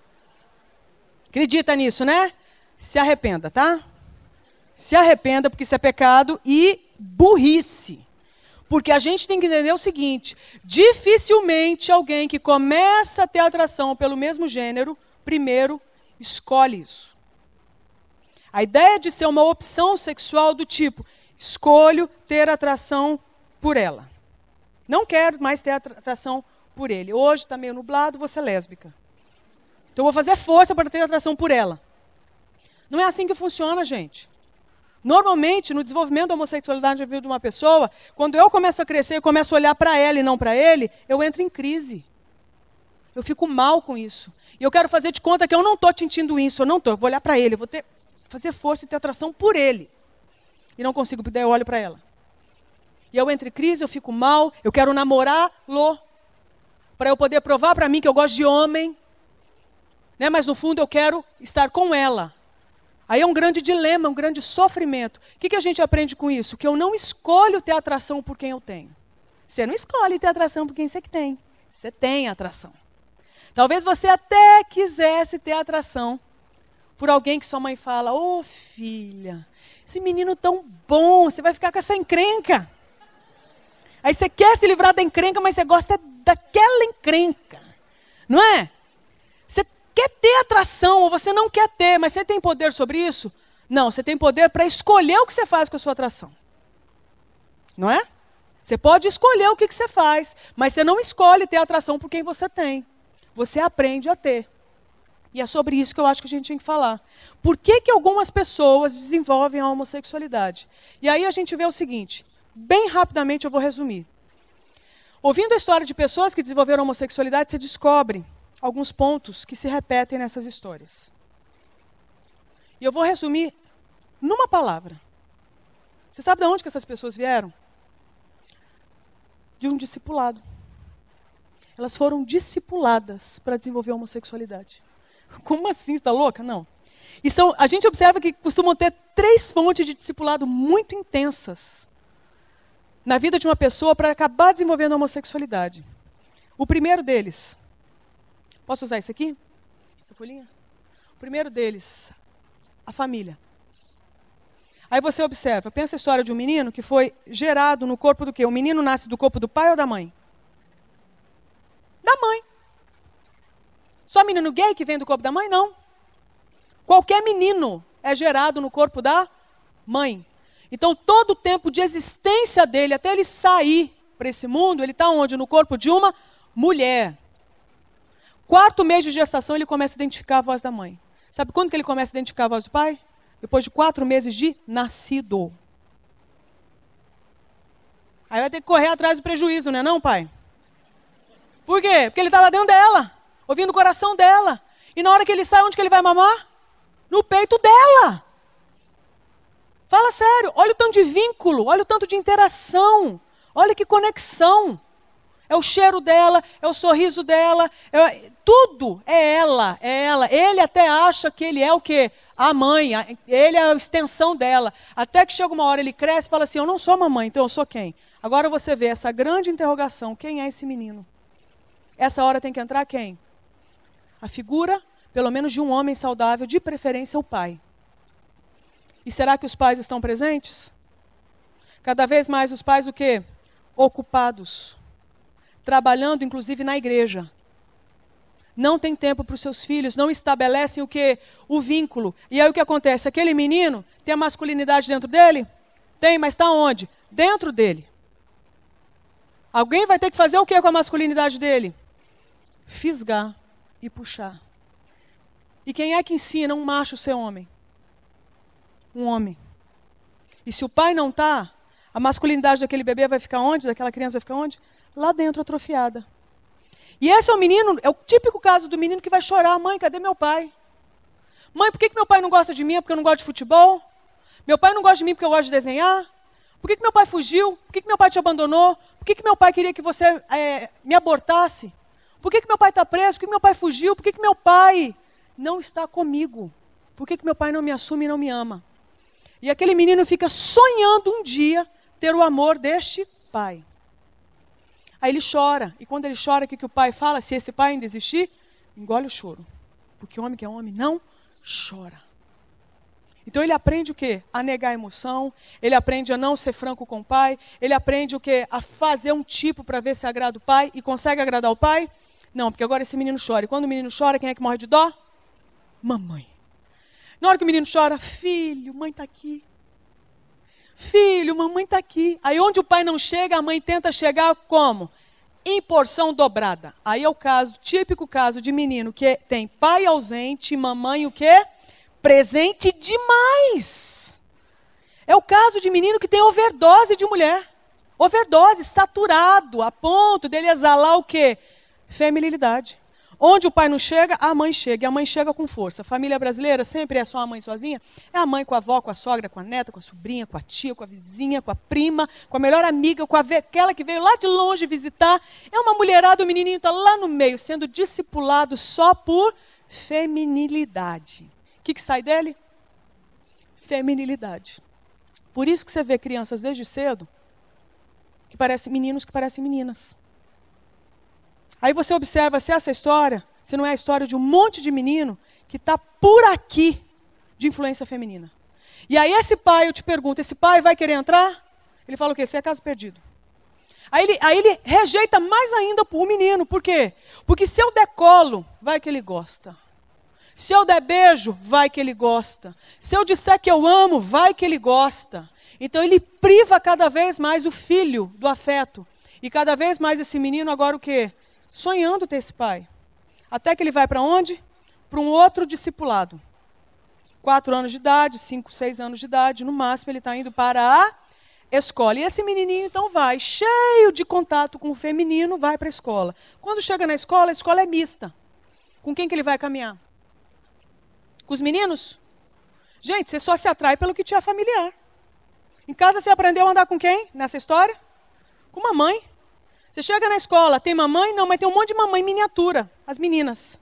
Acredita nisso, né? Se arrependa, tá? Se arrependa, porque isso é pecado e burrice. Porque a gente tem que entender o seguinte. Dificilmente alguém que começa a ter atração pelo mesmo gênero, primeiro, escolhe isso. A ideia de ser uma opção sexual do tipo, escolho ter atração por ela. Não quero mais ter atração por ele. Hoje está meio nublado, vou ser lésbica. Então eu vou fazer força para ter atração por ela. Não é assim que funciona, gente. Normalmente, no desenvolvimento da homossexualidade na vida de uma pessoa, quando eu começo a crescer e começo a olhar para ela e não para ele, eu entro em crise. Eu fico mal com isso. E eu quero fazer de conta que eu não estou sentindo isso, eu não estou. Eu vou olhar para ele, eu vou ter, fazer força e ter atração por ele. E não consigo, porque daí eu olho para ela. E eu entro em crise, eu fico mal, eu quero namorá-lo, para eu poder provar para mim que eu gosto de homem. Né? Mas no fundo eu quero estar com ela. Aí é um grande dilema, um grande sofrimento. O que, que a gente aprende com isso? Que eu não escolho ter atração por quem eu tenho. Você não escolhe ter atração por quem você tem. Você tem atração. Talvez você até quisesse ter atração por alguém que sua mãe fala, ô oh, filha, esse menino tão bom, você vai ficar com essa encrenca. Aí você quer se livrar da encrenca, mas você gosta daquela encrenca. Não é? Você quer ter atração, ou você não quer ter, mas você tem poder sobre isso? Não, você tem poder para escolher o que você faz com a sua atração. Não é? Você pode escolher o que, que você faz, mas você não escolhe ter atração por quem você tem. Você aprende a ter. E é sobre isso que eu acho que a gente tem que falar. Por que, que algumas pessoas desenvolvem a homossexualidade? E aí a gente vê o seguinte, bem rapidamente eu vou resumir. Ouvindo a história de pessoas que desenvolveram a homossexualidade, você descobre alguns pontos que se repetem nessas histórias. E eu vou resumir numa palavra. Você sabe de onde que essas pessoas vieram? De um discipulado. Elas foram discipuladas para desenvolver a homossexualidade. Como assim? Você está louca? Não. E são, a gente observa que costumam ter três fontes de discipulado muito intensas na vida de uma pessoa para acabar desenvolvendo a homossexualidade. O primeiro deles, posso usar isso aqui? Essa folhinha? O primeiro deles, a família. Aí você observa, pensa a história de um menino que foi gerado no corpo do quê? O menino nasce do corpo do pai ou da mãe? Da mãe. Só menino gay que vem do corpo da mãe? Não. Qualquer menino é gerado no corpo da mãe. Então, todo o tempo de existência dele, até ele sair para esse mundo, ele está onde? No corpo de uma mulher. Quarto mês de gestação, ele começa a identificar a voz da mãe. Sabe quando que ele começa a identificar a voz do pai? Depois de quatro meses de nascido. Aí vai ter que correr atrás do prejuízo, não é não, pai? Por quê? Porque ele está lá dentro dela, ouvindo o coração dela. E na hora que ele sai, onde que ele vai mamar? No peito dela. Fala sério, olha o tanto de vínculo, olha o tanto de interação, olha que conexão. É o cheiro dela, é o sorriso dela, é, tudo é ela, é ela. Ele até acha que ele é o quê? A mãe, a, ele é a extensão dela. Até que chega uma hora, ele cresce e fala assim, eu não sou mamãe, então eu sou quem? Agora você vê essa grande interrogação, quem é esse menino? Essa hora tem que entrar quem? A figura, pelo menos de um homem saudável, de preferência o pai. E será que os pais estão presentes? Cada vez mais os pais o quê? Ocupados. Trabalhando, inclusive, na igreja. Não tem tempo para os seus filhos, não estabelecem o quê? O vínculo. E aí o que acontece? Aquele menino tem a masculinidade dentro dele? Tem, mas está onde? Dentro dele. Alguém vai ter que fazer o quê com a masculinidade dele? Fisgar e puxar. E quem é que ensina um macho a ser homem? Um homem. E se o pai não está, a masculinidade daquele bebê vai ficar onde? Daquela criança vai ficar onde? Lá dentro, atrofiada. E esse é o menino, é o típico caso do menino que vai chorar. Mãe, cadê meu pai? Mãe, por que, que meu pai não gosta de mim? É porque eu não gosto de futebol? Meu pai não gosta de mim porque eu gosto de desenhar? Por que, que meu pai fugiu? Por que, que meu pai te abandonou? Por que, que meu pai queria que você é, me abortasse? Por que, que meu pai está preso? Por que, que meu pai fugiu? Por que, que meu pai não está comigo? Por que, que meu pai não me assume e não me ama? E aquele menino fica sonhando um dia ter o amor deste pai. Aí ele chora. E quando ele chora, o que, que o pai fala? Se esse pai ainda existir, engole o choro. Porque homem que é homem não chora. Então ele aprende o quê? A negar a emoção, ele aprende a não ser franco com o pai, ele aprende o quê? A fazer um tipo para ver se agrada o pai e consegue agradar o pai? Não, porque agora esse menino chora. E quando o menino chora, quem é que morre de dó? Mamãe. Na hora que o menino chora, filho, mãe está aqui. Filho, mamãe está aqui. Aí onde o pai não chega, a mãe tenta chegar como? Em porção dobrada. Aí é o caso, típico caso de menino que tem pai ausente, mamãe o quê? Presente demais. É o caso de menino que tem overdose de mulher. Overdose, saturado, a ponto dele exalar o quê? Feminilidade. Onde o pai não chega, a mãe chega. E a mãe chega com força. A família brasileira sempre é só a mãe sozinha. É a mãe com a avó, com a sogra, com a neta, com a sobrinha, com a tia, com a vizinha, com a prima, com a melhor amiga, com a ve- aquela que veio lá de longe visitar. É uma mulherada, o menininho está lá no meio, sendo discipulado só por feminilidade. O que, que sai dele? Feminilidade. Por isso que você vê crianças desde cedo que parecem meninos que parecem meninas. Aí você observa se essa história, se não é a história de um monte de menino que está por aqui de influência feminina. E aí esse pai, eu te pergunto, esse pai vai querer entrar? Ele fala o quê? Você é caso perdido. Aí ele, aí ele rejeita mais ainda o menino. Por quê? Porque se eu der colo, vai que ele gosta. Se eu der beijo, vai que ele gosta. Se eu disser que eu amo, vai que ele gosta. Então ele priva cada vez mais o filho do afeto. E cada vez mais esse menino agora o quê? Sonhando ter esse pai. Até que ele vai para onde? Para um outro discipulado. Quatro anos de idade, cinco, seis anos de idade, no máximo ele está indo para a escola. E esse menininho então vai, cheio de contato com o feminino, vai para a escola. Quando chega na escola, a escola é mista. Com quem que ele vai caminhar? Com os meninos? Gente, você só se atrai pelo que te é familiar. Em casa você aprendeu a andar com quem nessa história? Com mamãe. Você chega na escola, tem mamãe? Não, mas tem um monte de mamãe miniatura, as meninas.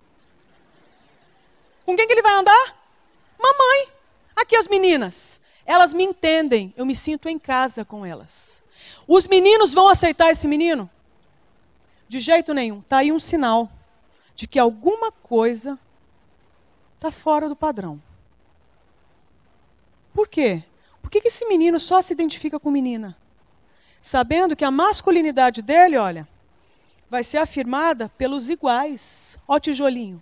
Com quem que ele vai andar? Mamãe. Aqui as meninas. Elas me entendem, eu me sinto em casa com elas. Os meninos vão aceitar esse menino? De jeito nenhum. Está aí um sinal de que alguma coisa está fora do padrão. Por quê? Por que que esse menino só se identifica com menina? Sabendo que a masculinidade dele, olha, vai ser afirmada pelos iguais. Ó tijolinho.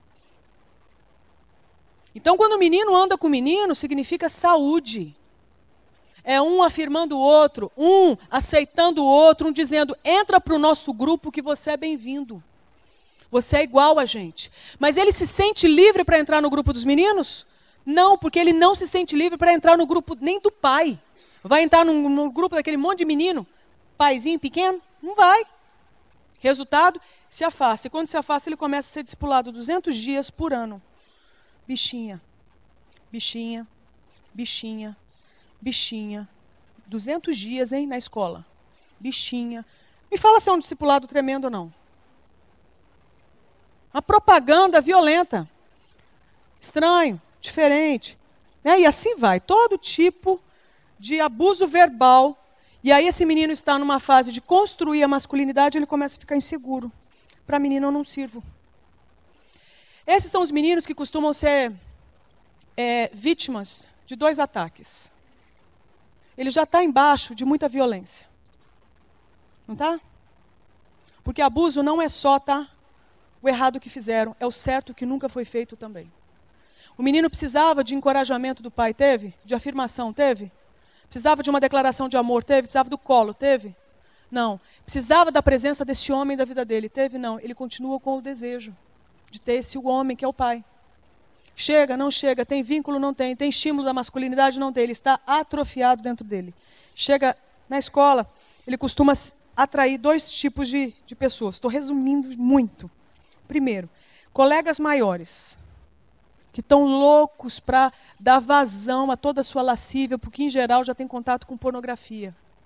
Então, quando o menino anda com o menino, significa saúde. É um afirmando o outro, um aceitando o outro, um dizendo, entra para o nosso grupo que você é bem-vindo. Você é igual a gente. Mas ele se sente livre para entrar no grupo dos meninos? Não, porque ele não se sente livre para entrar no grupo nem do pai. Vai entrar no, no grupo daquele monte de menino, paizinho pequeno? Não vai. Resultado, se afasta. E quando se afasta, ele começa a ser discipulado duzentos dias por ano. Bichinha, bichinha, bichinha, bichinha. duzentos dias, hein, na escola. Bichinha. Me fala se é um discipulado tremendo ou não. Uma propaganda violenta. Estranho, diferente. Né? E assim vai. Todo tipo de abuso verbal. E aí esse menino está numa fase de construir a masculinidade, ele começa a ficar inseguro. Para menino eu não sirvo. Esses são os meninos que costumam ser é, vítimas de dois ataques. Ele já está embaixo de muita violência. Não está? Porque abuso não é só, tá? O errado que fizeram, é o certo que nunca foi feito também. O menino precisava de encorajamento do pai, teve? De afirmação, teve? Precisava de uma declaração de amor, teve? Precisava do colo, teve? Não. Precisava da presença desse homem da vida dele, teve? Não. Ele continua com o desejo de ter esse homem que é o pai. Chega, não chega, tem vínculo, não tem, tem estímulo da masculinidade, não tem, ele está atrofiado dentro dele. Chega na escola, ele costuma atrair dois tipos de, de pessoas. Estou resumindo muito. Primeiro, colegas maiores, que estão loucos para dar vazão a toda a sua lascívia, porque em geral já tem contato com pornografia.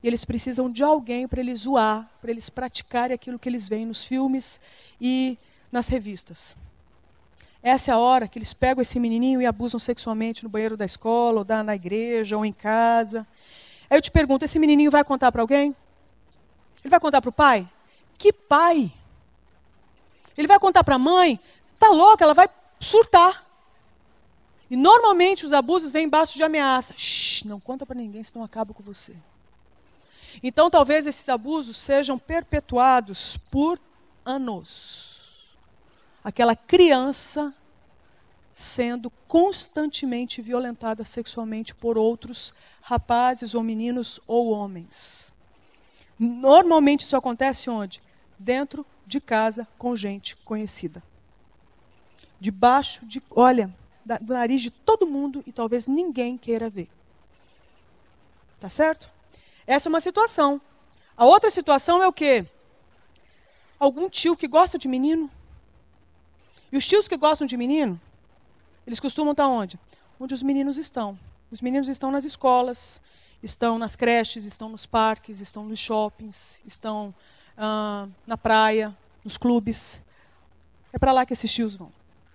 E eles precisam de alguém para eles zoar, para eles praticarem aquilo que eles veem nos filmes e nas revistas. Essa é a hora que eles pegam esse menininho e abusam sexualmente no banheiro da escola, ou da, na igreja, ou em casa. Aí eu te pergunto, esse menininho vai contar para alguém? Ele vai contar para o pai? Que pai? Ele vai contar para a mãe? Tá louca, ela vai surtar. E normalmente os abusos vêm embaixo de ameaça. Shhh, não conta para ninguém, senão eu acabo com você. Então talvez esses abusos sejam perpetuados por anos. Aquela criança sendo constantemente violentada sexualmente por outros rapazes ou meninos ou homens. Normalmente isso acontece onde? Dentro de casa com gente conhecida. Debaixo de, olha, da, do nariz de todo mundo e talvez ninguém queira ver. Tá certo? Essa é uma situação. A outra situação é o quê? Algum tio que gosta de menino. E os tios que gostam de menino, eles costumam estar onde? Onde os meninos estão. Os meninos estão nas escolas, estão nas creches, estão nos parques, estão nos shoppings, estão ah, na praia, nos clubes. É para lá que esses tios vão.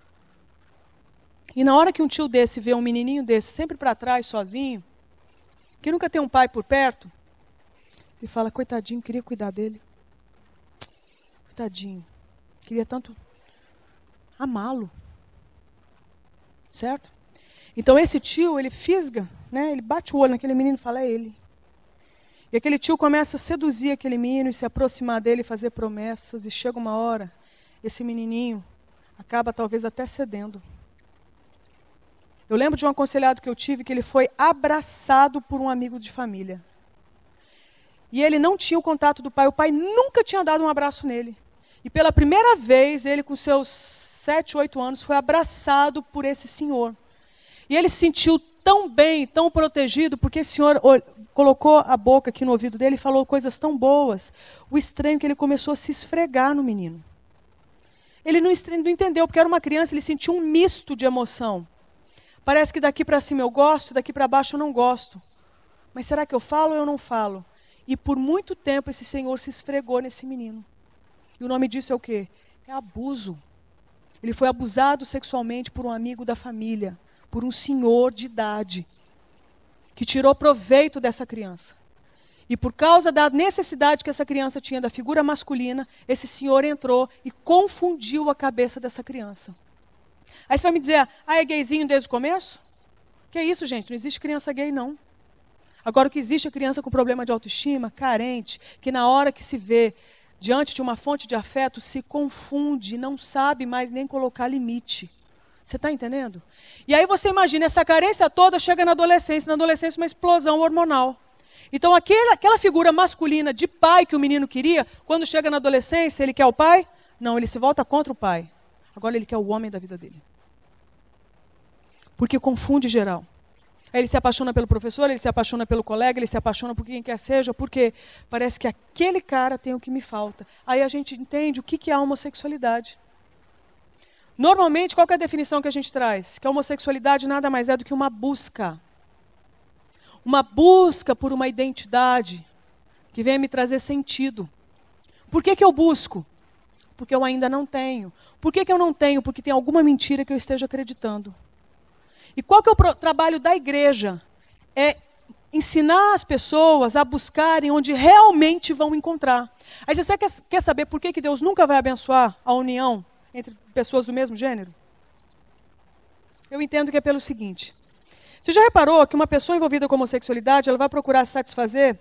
E na hora que um tio desse vê um menininho desse sempre para trás, sozinho, que nunca tem um pai por perto, ele fala, coitadinho, queria cuidar dele. Coitadinho, queria tanto amá-lo. Certo? Então esse tio, ele fisga, né? Ele bate o olho naquele menino e fala, é ele. E aquele tio começa a seduzir aquele menino e se aproximar dele, fazer promessas, e chega uma hora, esse menininho acaba talvez até cedendo. Eu lembro de um aconselhado que eu tive, que ele foi abraçado por um amigo de família. E ele não tinha o contato do pai, o pai nunca tinha dado um abraço nele. E pela primeira vez, ele com seus sete, oito anos, foi abraçado por esse senhor. E ele se sentiu tão bem, tão protegido, porque esse senhor colocou a boca aqui no ouvido dele e falou coisas tão boas. O estranho é que ele começou a se esfregar no menino. Ele não, não entendeu, porque era uma criança, ele sentiu um misto de emoção. Parece que daqui para cima eu gosto, daqui para baixo eu não gosto. Mas será que eu falo ou eu não falo? E por muito tempo esse senhor se esfregou nesse menino. E o nome disso é o quê? É abuso. Ele foi abusado sexualmente por um amigo da família, por um senhor de idade, que tirou proveito dessa criança. E por causa da necessidade que essa criança tinha da figura masculina, esse senhor entrou e confundiu a cabeça dessa criança. Aí você vai me dizer, ah, é gayzinho desde o começo? Que é isso, gente? Não existe criança gay, não. Agora, o que existe é criança com problema de autoestima, carente, que na hora que se vê diante de uma fonte de afeto, se confunde, não sabe mais nem colocar limite. Você está entendendo? E aí você imagina, essa carência toda chega na adolescência, na adolescência uma explosão hormonal. Então aquela, aquela figura masculina de pai que o menino queria, quando chega na adolescência, ele quer o pai? Não, ele se volta contra o pai. Agora ele quer o homem da vida dele. Porque confunde geral. Aí ele se apaixona pelo professor, ele se apaixona pelo colega, ele se apaixona por quem quer seja, porque parece que aquele cara tem o que me falta. Aí a gente entende o que é a homossexualidade. Normalmente, qual que é a definição que a gente traz? Que a homossexualidade nada mais é do que uma busca. Uma busca por uma identidade que venha me trazer sentido. Por que que eu busco? Porque eu ainda não tenho. Por que que eu não tenho? Porque tem alguma mentira que eu esteja acreditando. E qual que é o pro- trabalho da igreja? É ensinar as pessoas a buscarem onde realmente vão encontrar. Aí você quer, quer saber por que que Deus nunca vai abençoar a união entre pessoas do mesmo gênero? Eu entendo que é pelo seguinte. Você já reparou que uma pessoa envolvida com homossexualidade, ela vai procurar satisfazer,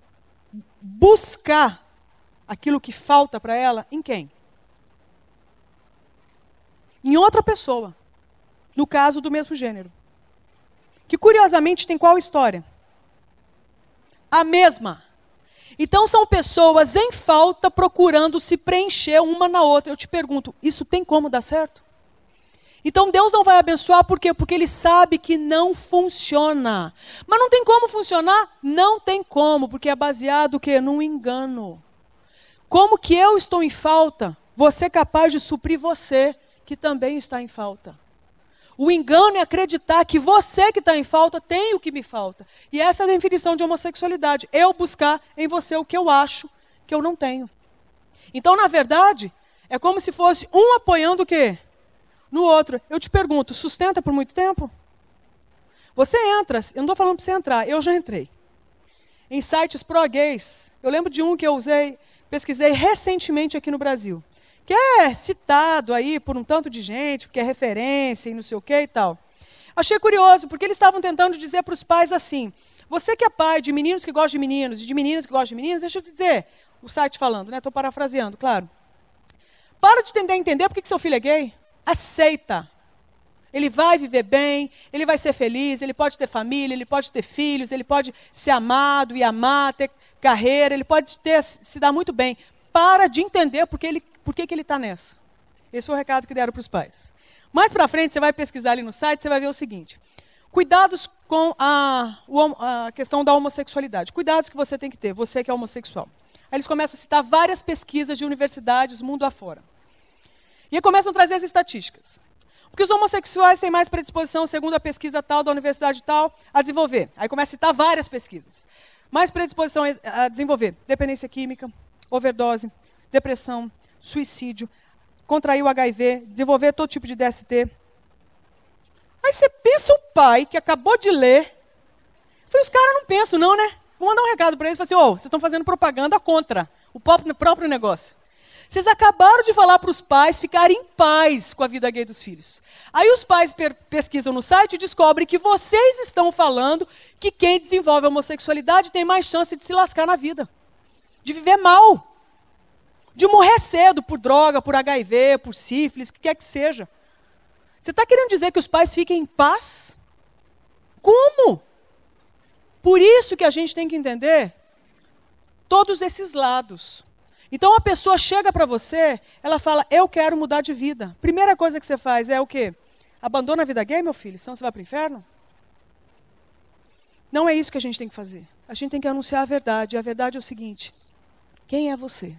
buscar aquilo que falta para ela em quem? Em outra pessoa. No caso do mesmo gênero. Que curiosamente tem qual história? A mesma. Então são pessoas em falta procurando se preencher uma na outra. Eu te pergunto, isso tem como dar certo? Então Deus não vai abençoar por quê? Porque Ele sabe que não funciona. Mas não tem como funcionar? Não tem como, porque é baseado o quê? Num engano. Como que eu estou em falta, você é capaz de suprir você, que também está em falta. O engano é acreditar que você que está em falta tem o que me falta. E essa é a definição de homossexualidade. Eu buscar em você o que eu acho que eu não tenho. Então, na verdade, é como se fosse um apoiando o quê? No outro. Eu te pergunto, sustenta por muito tempo? Você entra, eu não estou falando para você entrar, eu já entrei. Em sites pró-gays, eu lembro de um que eu usei, pesquisei recentemente aqui no Brasil, que é citado aí por um tanto de gente, porque é referência e não sei o que e tal. Achei curioso, porque eles estavam tentando dizer para os pais assim, você que é pai de meninos que gostam de meninos, e de meninas que gostam de meninas, deixa eu te dizer, o site falando, né? Estou parafraseando, claro. Para de tentar entender por que que seu filho é gay. Aceita. Ele vai viver bem, ele vai ser feliz, ele pode ter família, ele pode ter filhos, ele pode ser amado e amar, ter carreira, ele pode ter, se dar muito bem. Para de entender por que ele, por que que ele está nessa. Esse foi o recado que deram para os pais. Mais para frente, você vai pesquisar ali no site, você vai ver o seguinte. Cuidados com a, a questão da homossexualidade. Cuidados que você tem que ter, você que é homossexual. Aí eles começam a citar várias pesquisas de universidades mundo afora. E aí começam a trazer as estatísticas. Porque os homossexuais têm mais predisposição, segundo a pesquisa tal, da universidade tal, a desenvolver. Aí começa a citar várias pesquisas. Mais predisposição a desenvolver dependência química, overdose, depressão, suicídio, contrair o H I V, desenvolver todo tipo de D S T. Aí você pensa o pai que acabou de ler. Eu falei, os caras não pensam não, né? Vou mandar um recado para eles e falar assim, ô, vocês estão fazendo propaganda contra o próprio, próprio negócio. Vocês acabaram de falar para os pais ficarem em paz com a vida gay dos filhos. Aí os pais pesquisam no site e descobrem que vocês estão falando que quem desenvolve a homossexualidade tem mais chance de se lascar na vida. De viver mal. De morrer cedo por droga, por H I V, por sífilis, o que quer que seja. Você está querendo dizer que os pais fiquem em paz? Como? Por isso que a gente tem que entender todos esses lados. Então a pessoa chega para você, ela fala, eu quero mudar de vida. Primeira coisa que você faz é o quê? Abandona a vida gay, meu filho, senão você vai para o inferno? Não é isso que a gente tem que fazer. A gente tem que anunciar a verdade. E a verdade é o seguinte, quem é você?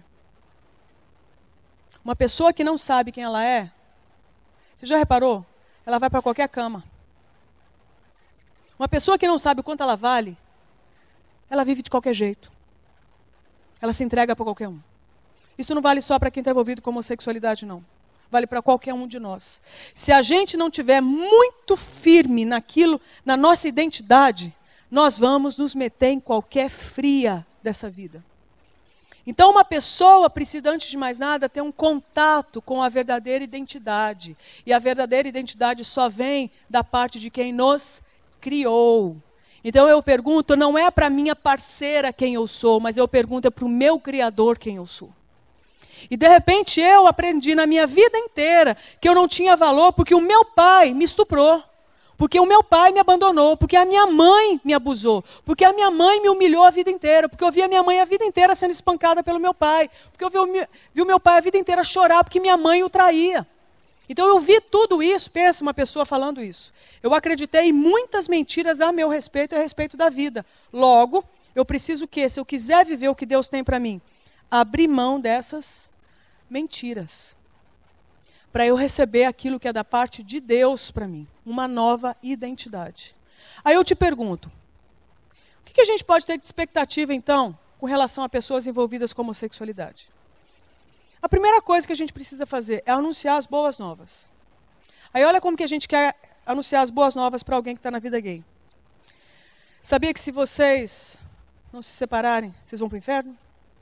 Uma pessoa que não sabe quem ela é, você já reparou? Ela vai para qualquer cama. Uma pessoa que não sabe o quanto ela vale, ela vive de qualquer jeito. Ela se entrega para qualquer um. Isso não vale só para quem está envolvido com homossexualidade, não. Vale para qualquer um de nós. Se a gente não tiver muito firme naquilo, na nossa identidade, nós vamos nos meter em qualquer fria dessa vida. Então, uma pessoa precisa, antes de mais nada, ter um contato com a verdadeira identidade. E a verdadeira identidade só vem da parte de quem nos criou. Então, eu pergunto, não é para minha parceira quem eu sou, mas eu pergunto é para o meu Criador quem eu sou. E, de repente, eu aprendi na minha vida inteira que eu não tinha valor porque o meu pai me estuprou. Porque o meu pai me abandonou, porque a minha mãe me abusou, porque a minha mãe me humilhou a vida inteira, porque eu vi a minha mãe a vida inteira sendo espancada pelo meu pai, porque eu vi o, vi o meu pai a vida inteira chorar porque minha mãe o traía. Então eu vi tudo isso, pensa uma pessoa falando isso. Eu acreditei em muitas mentiras a meu respeito e a respeito da vida. Logo, eu preciso que, se eu quiser viver o que Deus tem para mim, abrir mão dessas mentiras. Para eu receber aquilo que é da parte de Deus para mim. Uma nova identidade. Aí eu te pergunto, o que a gente pode ter de expectativa, então, com relação a pessoas envolvidas com homossexualidade? A primeira coisa que a gente precisa fazer é anunciar as boas novas. Aí olha como que a gente quer anunciar as boas novas para alguém que está na vida gay. Sabia que se vocês não se separarem, vocês vão para o inferno?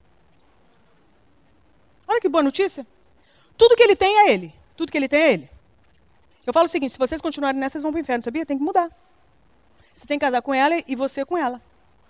Olha que boa notícia. Tudo que ele tem é ele. Tudo que ele tem é ele. Eu falo o seguinte, se vocês continuarem nessa, vocês vão para o inferno, sabia? Tem que mudar. Você tem que casar com ela e você com ela.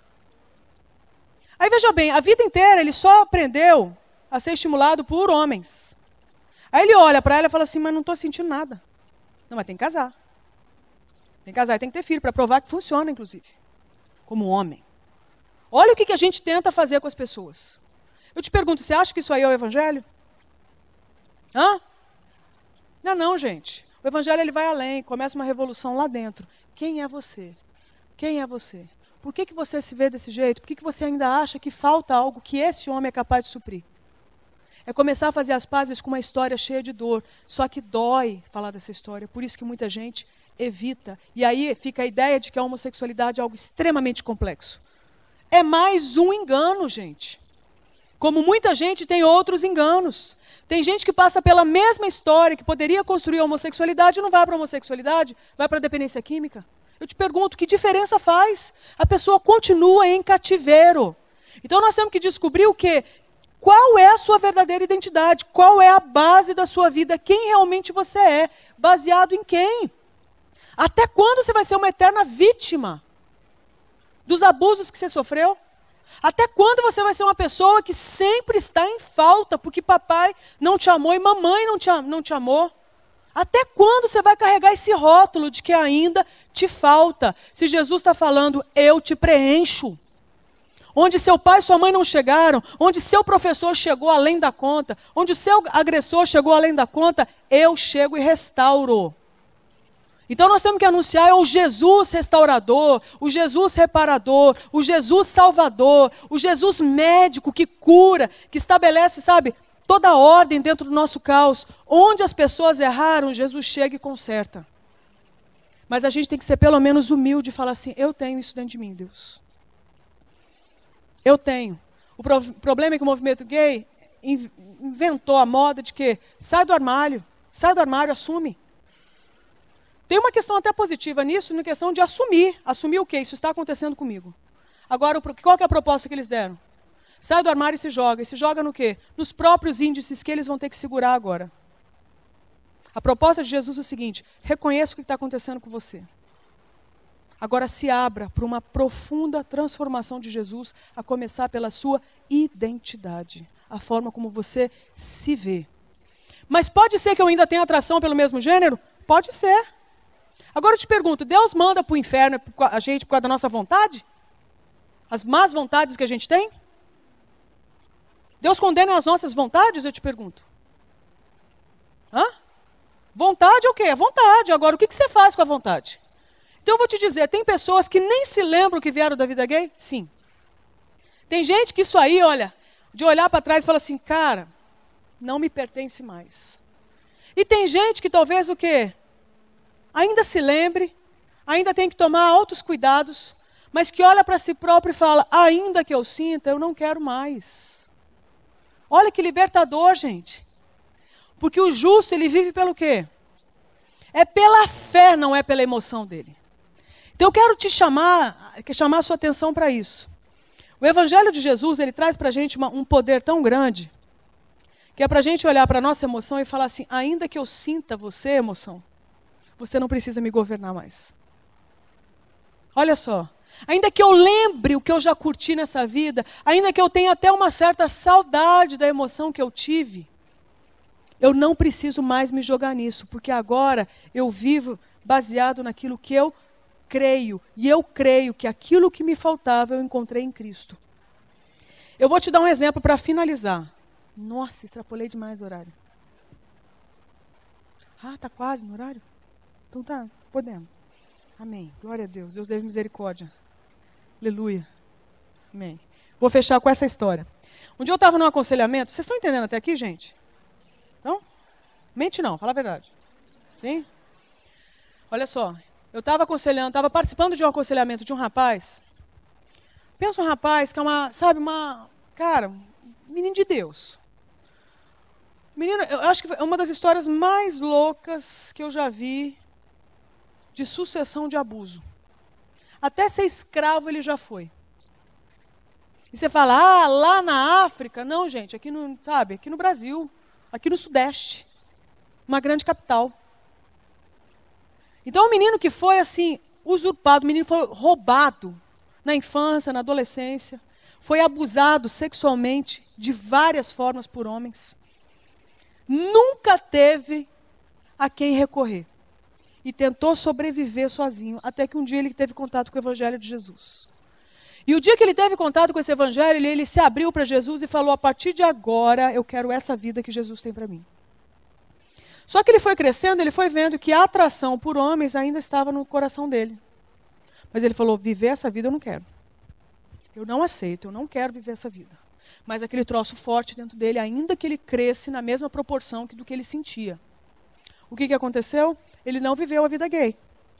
Aí veja bem, a vida inteira ele só aprendeu a ser estimulado por homens. Aí ele olha para ela e fala assim, mas não estou sentindo nada. Não, mas tem que casar. Tem que casar e tem que ter filho, para provar que funciona, inclusive. Como homem. Olha o que, que a gente tenta fazer com as pessoas. Eu te pergunto, você acha que isso aí é o evangelho? Hã? Não, não, gente. O evangelho ele vai além, começa uma revolução lá dentro. Quem é você? Quem é você? Por que, que você se vê desse jeito? Por que, que você ainda acha que falta algo que esse homem é capaz de suprir? É começar a fazer as pazes com uma história cheia de dor. Só que dói falar dessa história. Por isso que muita gente evita. E aí fica a ideia de que a homossexualidade é algo extremamente complexo. É mais um engano, gente. Como muita gente tem outros enganos. Tem gente que passa pela mesma história, que poderia construir a homossexualidade e não vai para a homossexualidade, vai para a dependência química. Eu te pergunto, que diferença faz? A pessoa continua em cativeiro. Então nós temos que descobrir o quê? Qual é a sua verdadeira identidade? Qual é a base da sua vida? Quem realmente você é? Baseado em quem? Até quando você vai ser uma eterna vítima dos abusos que você sofreu? Até quando você vai ser uma pessoa que sempre está em falta porque papai não te amou e mamãe não te, não te amou? Até quando você vai carregar esse rótulo de que ainda te falta? Se Jesus está falando, eu te preencho. Onde seu pai e sua mãe não chegaram, onde seu professor chegou além da conta, onde o seu agressor chegou além da conta, eu chego e restauro. Então nós temos que anunciar é o Jesus restaurador, o Jesus reparador, o Jesus salvador, o Jesus médico que cura, que estabelece, sabe, toda a ordem dentro do nosso caos. Onde as pessoas erraram, Jesus chega e conserta. Mas a gente tem que ser pelo menos humilde e falar assim, eu tenho isso dentro de mim, Deus. Eu tenho. O pro problema é que o movimento gay inventou a moda de que sai do armário, sai do armário, assume. Tem uma questão até positiva nisso, na questão de assumir. Assumir o quê? Isso está acontecendo comigo. Agora, qual que é a proposta que eles deram? Sai do armário e se joga. E se joga no quê? Nos próprios índices que eles vão ter que segurar agora. A proposta de Jesus é o seguinte, reconheça o que está acontecendo com você. Agora se abra para uma profunda transformação de Jesus, a começar pela sua identidade, a forma como você se vê. Mas pode ser que eu ainda tenha atração pelo mesmo gênero? Pode ser. Agora eu te pergunto, Deus manda para o inferno a gente por causa da nossa vontade? As más vontades que a gente tem? Deus condena as nossas vontades, eu te pergunto. Hã? Vontade é o quê? É vontade. Agora, o que você faz com a vontade? Então eu vou te dizer, tem pessoas que nem se lembram que vieram da vida gay? Sim. Tem gente que isso aí, olha, de olhar para trás e falar assim, cara, não me pertence mais. E tem gente que talvez o quê? Ainda se lembre, ainda tem que tomar altos cuidados, mas que olha para si próprio e fala, ainda que eu sinta, eu não quero mais. Olha que libertador, gente. Porque o justo, ele vive pelo quê? É pela fé, não é pela emoção dele. Então eu quero te chamar, chamar a sua atenção para isso. O Evangelho de Jesus, ele traz para a gente uma, um poder tão grande, que é para a gente olhar para a nossa emoção e falar assim, ainda que eu sinta você, emoção, você não precisa me governar mais. Olha só, ainda que eu lembre o que eu já curti nessa vida, ainda que eu tenha até uma certa saudade da emoção que eu tive, eu não preciso mais me jogar nisso, porque agora eu vivo baseado naquilo que eu creio. E eu creio que aquilo que me faltava eu encontrei em Cristo. Eu vou te dar um exemplo para finalizar. Nossa, extrapolei demais o horário. Ah, está quase no horário? Então tá, podemos. Amém. Glória a Deus. Deus deve misericórdia. Aleluia. Amém. Vou fechar com essa história. Um dia eu estava num aconselhamento. Vocês estão entendendo até aqui, gente? Então, mente não, fala a verdade. Sim? Olha só, eu estava aconselhando, estava participando de um aconselhamento de um rapaz. Pensa um rapaz que é uma, sabe, uma, cara, menino de Deus. Menino, eu acho que é uma das histórias mais loucas que eu já vi de sucessão de abuso. Até ser escravo ele já foi. E você fala, ah, lá na África? Não, gente, aqui no, sabe, aqui no Brasil. Aqui no Sudeste, uma grande capital. Então o menino que foi assim, usurpado, o menino foi roubado na infância, na adolescência, foi abusado sexualmente de várias formas por homens. Nunca teve a quem recorrer. E tentou sobreviver sozinho, até que um dia ele teve contato com o Evangelho de Jesus. E o dia que ele teve contato com esse evangelho, ele, ele se abriu para Jesus e falou, a partir de agora eu quero essa vida que Jesus tem para mim. Só que ele foi crescendo, ele foi vendo que a atração por homens ainda estava no coração dele. Mas ele falou, viver essa vida eu não quero. Eu não aceito, eu não quero viver essa vida. Mas aquele troço forte dentro dele, ainda que ele cresce na mesma proporção que do que ele sentia. O que, que aconteceu? Ele não viveu a vida gay.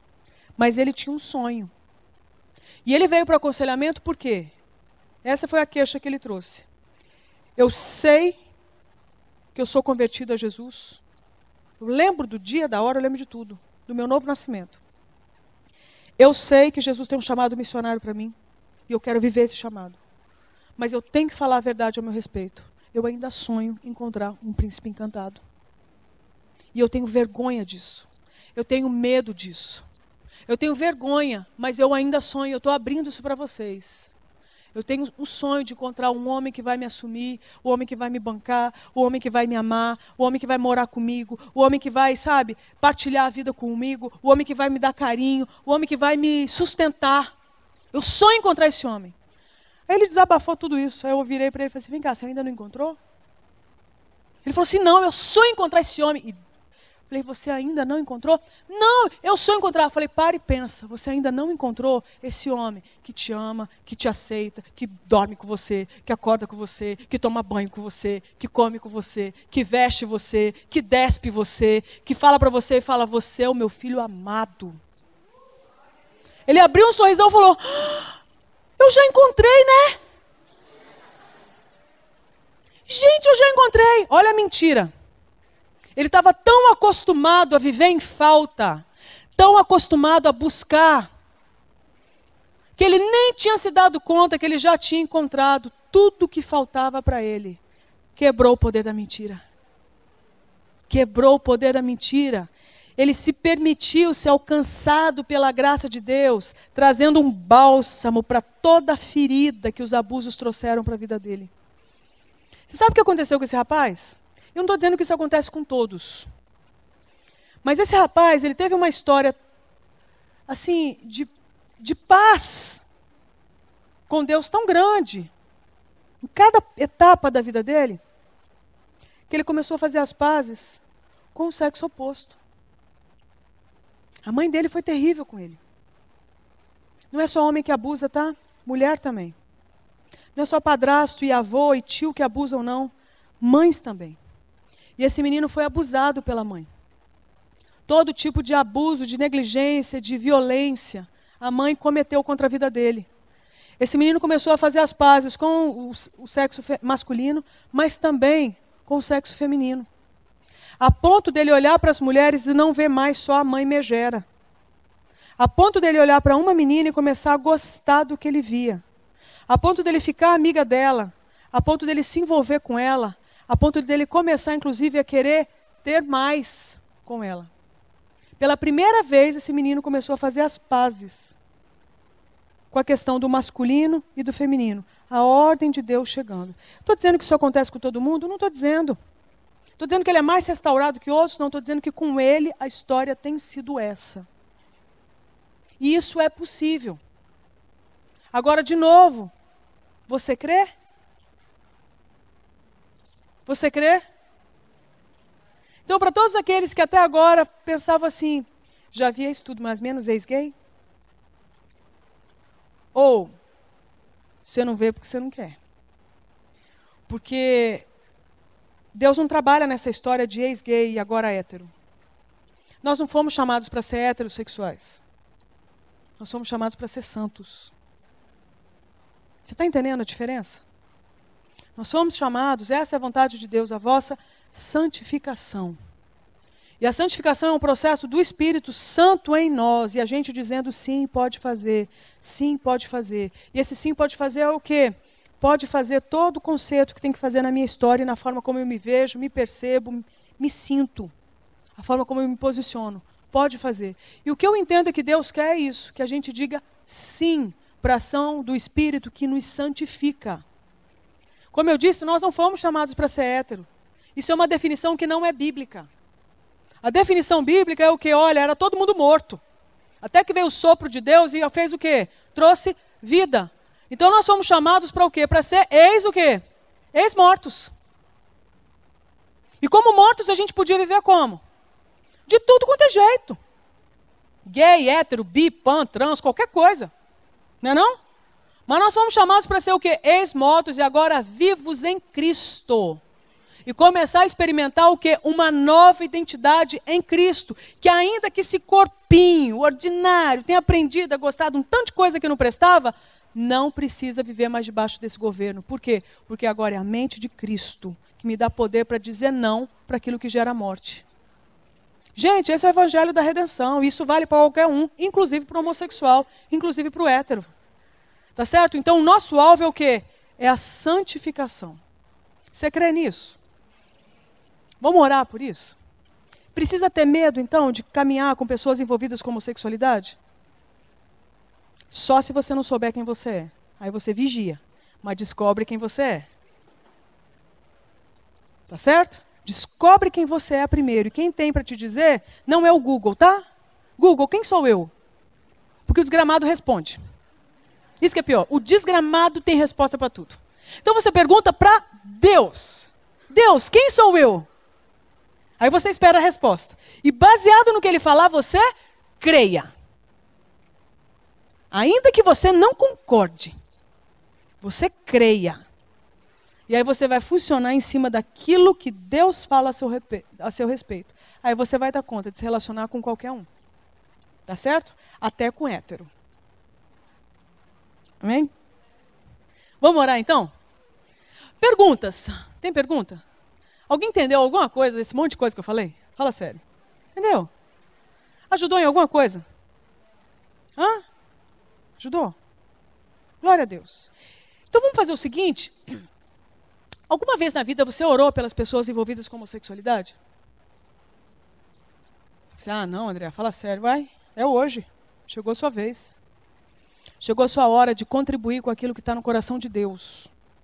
Mas ele tinha um sonho. E ele veio para o aconselhamento por quê? Essa foi a queixa que ele trouxe. Eu sei que eu sou convertido a Jesus. Eu lembro do dia, da hora, eu lembro de tudo. Do meu novo nascimento. Eu sei que Jesus tem um chamado missionário para mim. E eu quero viver esse chamado. Mas eu tenho que falar a verdade ao meu respeito. Eu ainda sonho em encontrar um príncipe encantado. E eu tenho vergonha disso. Eu tenho medo disso. Eu tenho vergonha, mas eu ainda sonho. Eu estou abrindo isso para vocês. Eu tenho um sonho de encontrar um homem que vai me assumir, o homem que vai me bancar, o homem que vai me amar, o homem que vai morar comigo, o homem que vai, sabe, partilhar a vida comigo, o homem que vai me dar carinho, o homem que vai me sustentar. Eu sonho em encontrar esse homem. Aí ele desabafou tudo isso. Aí eu virei para ele e falei assim, vem cá, você ainda não encontrou? Ele falou assim, não, eu sonho em encontrar esse homem. E falei, você ainda não encontrou? Não, eu sonho em encontrar. Eu falei, para e pensa, você ainda não encontrou esse homem que te ama, que te aceita, que dorme com você, que acorda com você, que toma banho com você, que come com você, que veste você, que despe você, que fala para você e fala, você é o meu filho amado. Ele abriu um sorrisão e falou, eu já encontrei, né? Gente, eu já encontrei. Olha a mentira. Ele estava tão acostumado a viver em falta, tão acostumado a buscar, que ele nem tinha se dado conta que ele já tinha encontrado tudo o que faltava para ele. Quebrou o poder da mentira. Quebrou o poder da mentira. Ele se permitiu ser alcançado pela graça de Deus, trazendo um bálsamo para toda a ferida que os abusos trouxeram para a vida dele. Você sabe o que aconteceu com esse rapaz? Eu não estou dizendo que isso acontece com todos. Mas esse rapaz, ele teve uma história, assim, de, de paz com Deus tão grande, em cada etapa da vida dele, que ele começou a fazer as pazes com o sexo oposto. A mãe dele foi terrível com ele. Não é só homem que abusa, tá? Mulher também. Não é só padrasto e avô e tio que abusam, não. Mães também. E esse menino foi abusado pela mãe. Todo tipo de abuso, de negligência, de violência, a mãe cometeu contra a vida dele. Esse menino começou a fazer as pazes com o, o sexo masculino, mas também com o sexo feminino. A ponto dele olhar para as mulheres e não ver mais só a mãe megera. A ponto dele olhar para uma menina e começar a gostar do que ele via. A ponto dele ficar amiga dela. A ponto dele se envolver com ela. A ponto dele começar, inclusive, a querer ter mais com ela. Pela primeira vez, esse menino começou a fazer as pazes com a questão do masculino e do feminino. A ordem de Deus chegando. Estou dizendo que isso acontece com todo mundo? Não estou dizendo. Estou dizendo que ele é mais restaurado que outros? Não, estou dizendo que com ele a história tem sido essa. E isso é possível. Agora, de novo, você crê? Você crê? Então, para todos aqueles que até agora pensavam assim, já via isso tudo, mas menos ex-gay? Ou, você não vê porque você não quer. Porque Deus não trabalha nessa história de ex-gay e agora hétero. Nós não fomos chamados para ser heterossexuais. Nós somos chamados para ser santos. Você está entendendo a diferença? Nós somos chamados, essa é a vontade de Deus, a vossa santificação. E a santificação é um processo do Espírito Santo em nós, e a gente dizendo sim, pode fazer, sim, pode fazer. E esse sim pode fazer é o quê? Pode fazer todo o conserto que tem que fazer na minha história, na forma como eu me vejo, me percebo, me sinto, a forma como eu me posiciono. Pode fazer. E o que eu entendo é que Deus quer é isso, que a gente diga sim para a ação do Espírito que nos santifica. Como eu disse, nós não fomos chamados para ser hétero. Isso é uma definição que não é bíblica. A definição bíblica é o que? Olha, era todo mundo morto. Até que veio o sopro de Deus e fez o quê? Trouxe vida. Então nós fomos chamados para o quê? Para ser ex o quê? Ex-mortos. E como mortos a gente podia viver como? De tudo quanto é jeito. Gay, hétero, bi, pan, trans, qualquer coisa. Não é não? Mas nós fomos chamados para ser o quê? Ex-mortos e agora vivos em Cristo. E começar a experimentar o quê? Uma nova identidade em Cristo. Que ainda que esse corpo limpinho, ordinário, tem aprendido a gostar de um tanto de coisa que não prestava, não precisa viver mais debaixo desse governo. Por quê? Porque agora é a mente de Cristo que me dá poder para dizer não para aquilo que gera morte. Gente, esse é o evangelho da redenção. Isso vale para qualquer um, inclusive para o homossexual, inclusive para o hétero. Tá certo? Então o nosso alvo é o quê? É a santificação. Você crê nisso? Vamos orar por isso? Precisa ter medo, então, de caminhar com pessoas envolvidas com homossexualidade? Só se você não souber quem você é. Aí você vigia, mas descobre quem você é. Tá certo? Descobre quem você é primeiro. E quem tem para te dizer não é o Google, tá? Google, quem sou eu? Porque o desgramado responde. Isso que é pior. O desgramado tem resposta para tudo. Então você pergunta para Deus. Deus, quem sou eu? Aí você espera a resposta. E baseado no que ele falar, você creia. Ainda que você não concorde, você creia. E aí você vai funcionar em cima daquilo que Deus fala a seu, a seu respeito. Aí você vai dar conta de se relacionar com qualquer um. Tá certo? Até com hétero. Amém? Vamos orar então? Perguntas. Tem pergunta? Alguém entendeu alguma coisa desse monte de coisa que eu falei? Fala sério. Entendeu? Ajudou em alguma coisa? Hã? Ajudou? Glória a Deus. Então vamos fazer o seguinte. Alguma vez na vida você orou pelas pessoas envolvidas com homossexualidade? Você, ah, não, André, fala sério. Vai, é hoje. Chegou a sua vez. Chegou a sua hora de contribuir com aquilo que está no coração de Deus.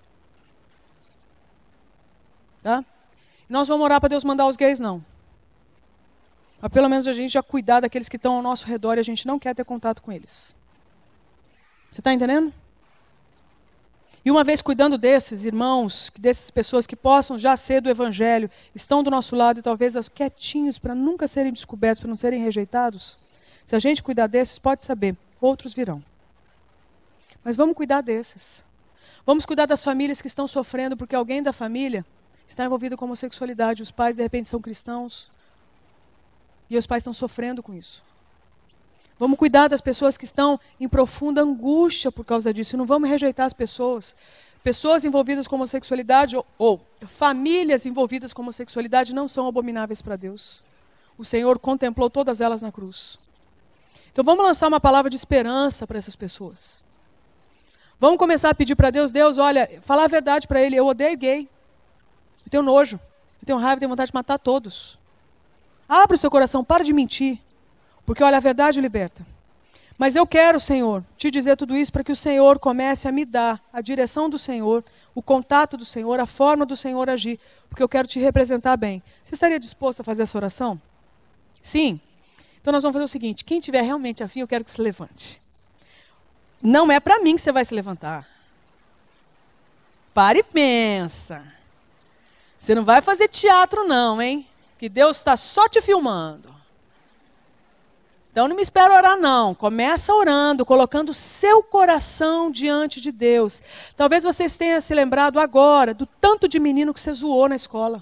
Tá? E nós vamos orar para Deus mandar os gays, não. Mas pelo menos a gente já cuidar daqueles que estão ao nosso redor e a gente não quer ter contato com eles. Você está entendendo? E uma vez cuidando desses irmãos, dessas pessoas que possam já ser do Evangelho, estão do nosso lado e talvez quietinhos para nunca serem descobertos, para não serem rejeitados, se a gente cuidar desses, pode saber, outros virão. Mas vamos cuidar desses. Vamos cuidar das famílias que estão sofrendo porque alguém da família está envolvido com homossexualidade. Os pais, de repente, são cristãos e os pais estão sofrendo com isso. Vamos cuidar das pessoas que estão em profunda angústia por causa disso. E não vamos rejeitar as pessoas. Pessoas envolvidas com homossexualidade ou, ou famílias envolvidas com homossexualidade não são abomináveis para Deus. O Senhor contemplou todas elas na cruz. Então vamos lançar uma palavra de esperança para essas pessoas. Vamos começar a pedir para Deus, Deus, olha, falar a verdade para ele, eu odeio gay. Eu tenho nojo, eu tenho raiva, eu tenho vontade de matar todos. Abra o seu coração, para de mentir. Porque, olha, a verdade liberta. Mas eu quero, Senhor, te dizer tudo isso para que o Senhor comece a me dar a direção do Senhor, o contato do Senhor, a forma do Senhor agir. Porque eu quero te representar bem. Você estaria disposto a fazer essa oração? Sim? Então nós vamos fazer o seguinte, quem tiver realmente afim, eu quero que se levante. Não é para mim que você vai se levantar. Para e pensa. Você não vai fazer teatro não, hein? Que Deus está só te filmando. Então não me espera orar não. Começa orando, colocando o seu coração diante de Deus. Talvez vocês tenham se lembrado agora do tanto de menino que você zoou na escola.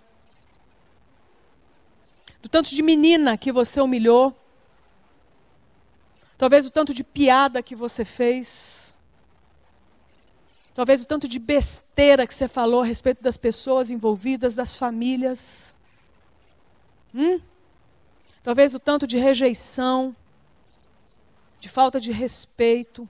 Do tanto de menina que você humilhou. Talvez o tanto de piada que você fez. Talvez o tanto de besteira que você falou a respeito das pessoas envolvidas, das famílias. Hum? Talvez o tanto de rejeição, de falta de respeito.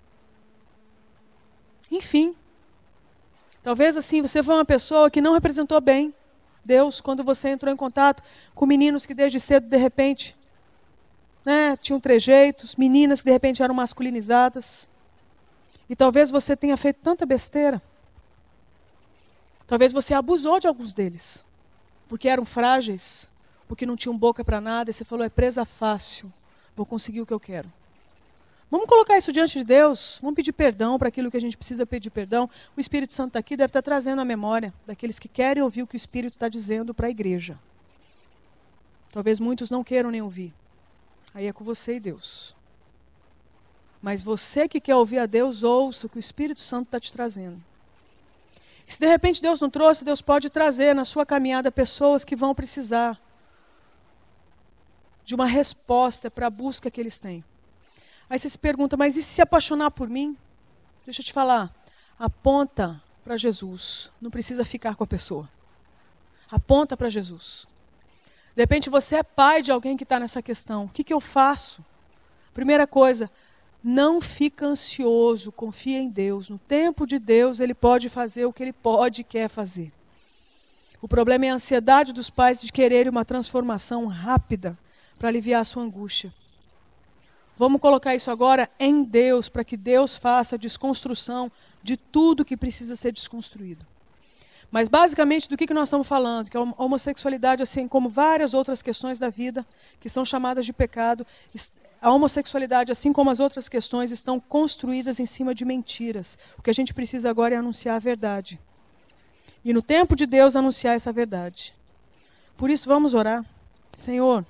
Enfim. Talvez assim, você foi uma pessoa que não representou bem Deus quando você entrou em contato com meninos que desde cedo, de repente, né, tinham trejeitos, meninas que de repente eram masculinizadas. E talvez você tenha feito tanta besteira. Talvez você abusou de alguns deles, porque eram frágeis, porque não tinham boca para nada, e você falou, é presa fácil, vou conseguir o que eu quero. Vamos colocar isso diante de Deus, vamos pedir perdão para aquilo que a gente precisa pedir perdão. O Espírito Santo está aqui, deve estar trazendo a memória daqueles que querem ouvir o que o Espírito está dizendo para a igreja. Talvez muitos não queiram nem ouvir. Aí é com você e Deus. Mas você que quer ouvir a Deus, ouça o que o Espírito Santo está te trazendo. E se de repente Deus não trouxe, Deus pode trazer na sua caminhada pessoas que vão precisar de uma resposta para a busca que eles têm. Aí você se pergunta, mas e se apaixonar por mim? Deixa eu te falar, aponta para Jesus, não precisa ficar com a pessoa. Aponta para Jesus. De repente você é pai de alguém que está nessa questão. O que, que eu faço? Primeira coisa, não fica ansioso, confia em Deus. No tempo de Deus, Ele pode fazer o que Ele pode e quer fazer. O problema é a ansiedade dos pais de quererem uma transformação rápida para aliviar a sua angústia. Vamos colocar isso agora em Deus, para que Deus faça a desconstrução de tudo que precisa ser desconstruído. Mas basicamente do que, que nós estamos falando? Que a homossexualidade, assim como várias outras questões da vida, que são chamadas de pecado, a homossexualidade, assim como as outras questões, estão construídas em cima de mentiras. O que a gente precisa agora é anunciar a verdade. E no tempo de Deus anunciar essa verdade. Por isso vamos orar. Senhor,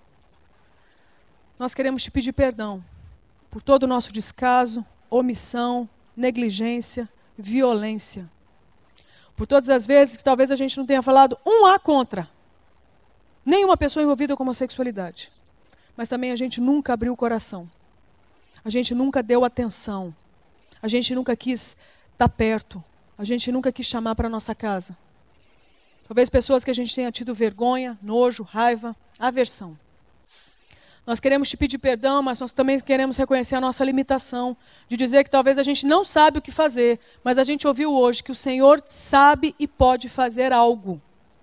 nós queremos te pedir perdão por todo o nosso descaso, omissão, negligência, violência. Por todas as vezes que talvez a gente não tenha falado um A contra nenhuma pessoa envolvida com homossexualidade. Mas também a gente nunca abriu o coração. A gente nunca deu atenção. A gente nunca quis estar perto. A gente nunca quis chamar para a nossa casa. Talvez pessoas que a gente tenha tido vergonha, nojo, raiva, aversão. Nós queremos te pedir perdão, mas nós também queremos reconhecer a nossa limitação, de dizer que talvez a gente não sabe o que fazer, mas a gente ouviu hoje que o Senhor sabe e pode fazer algo.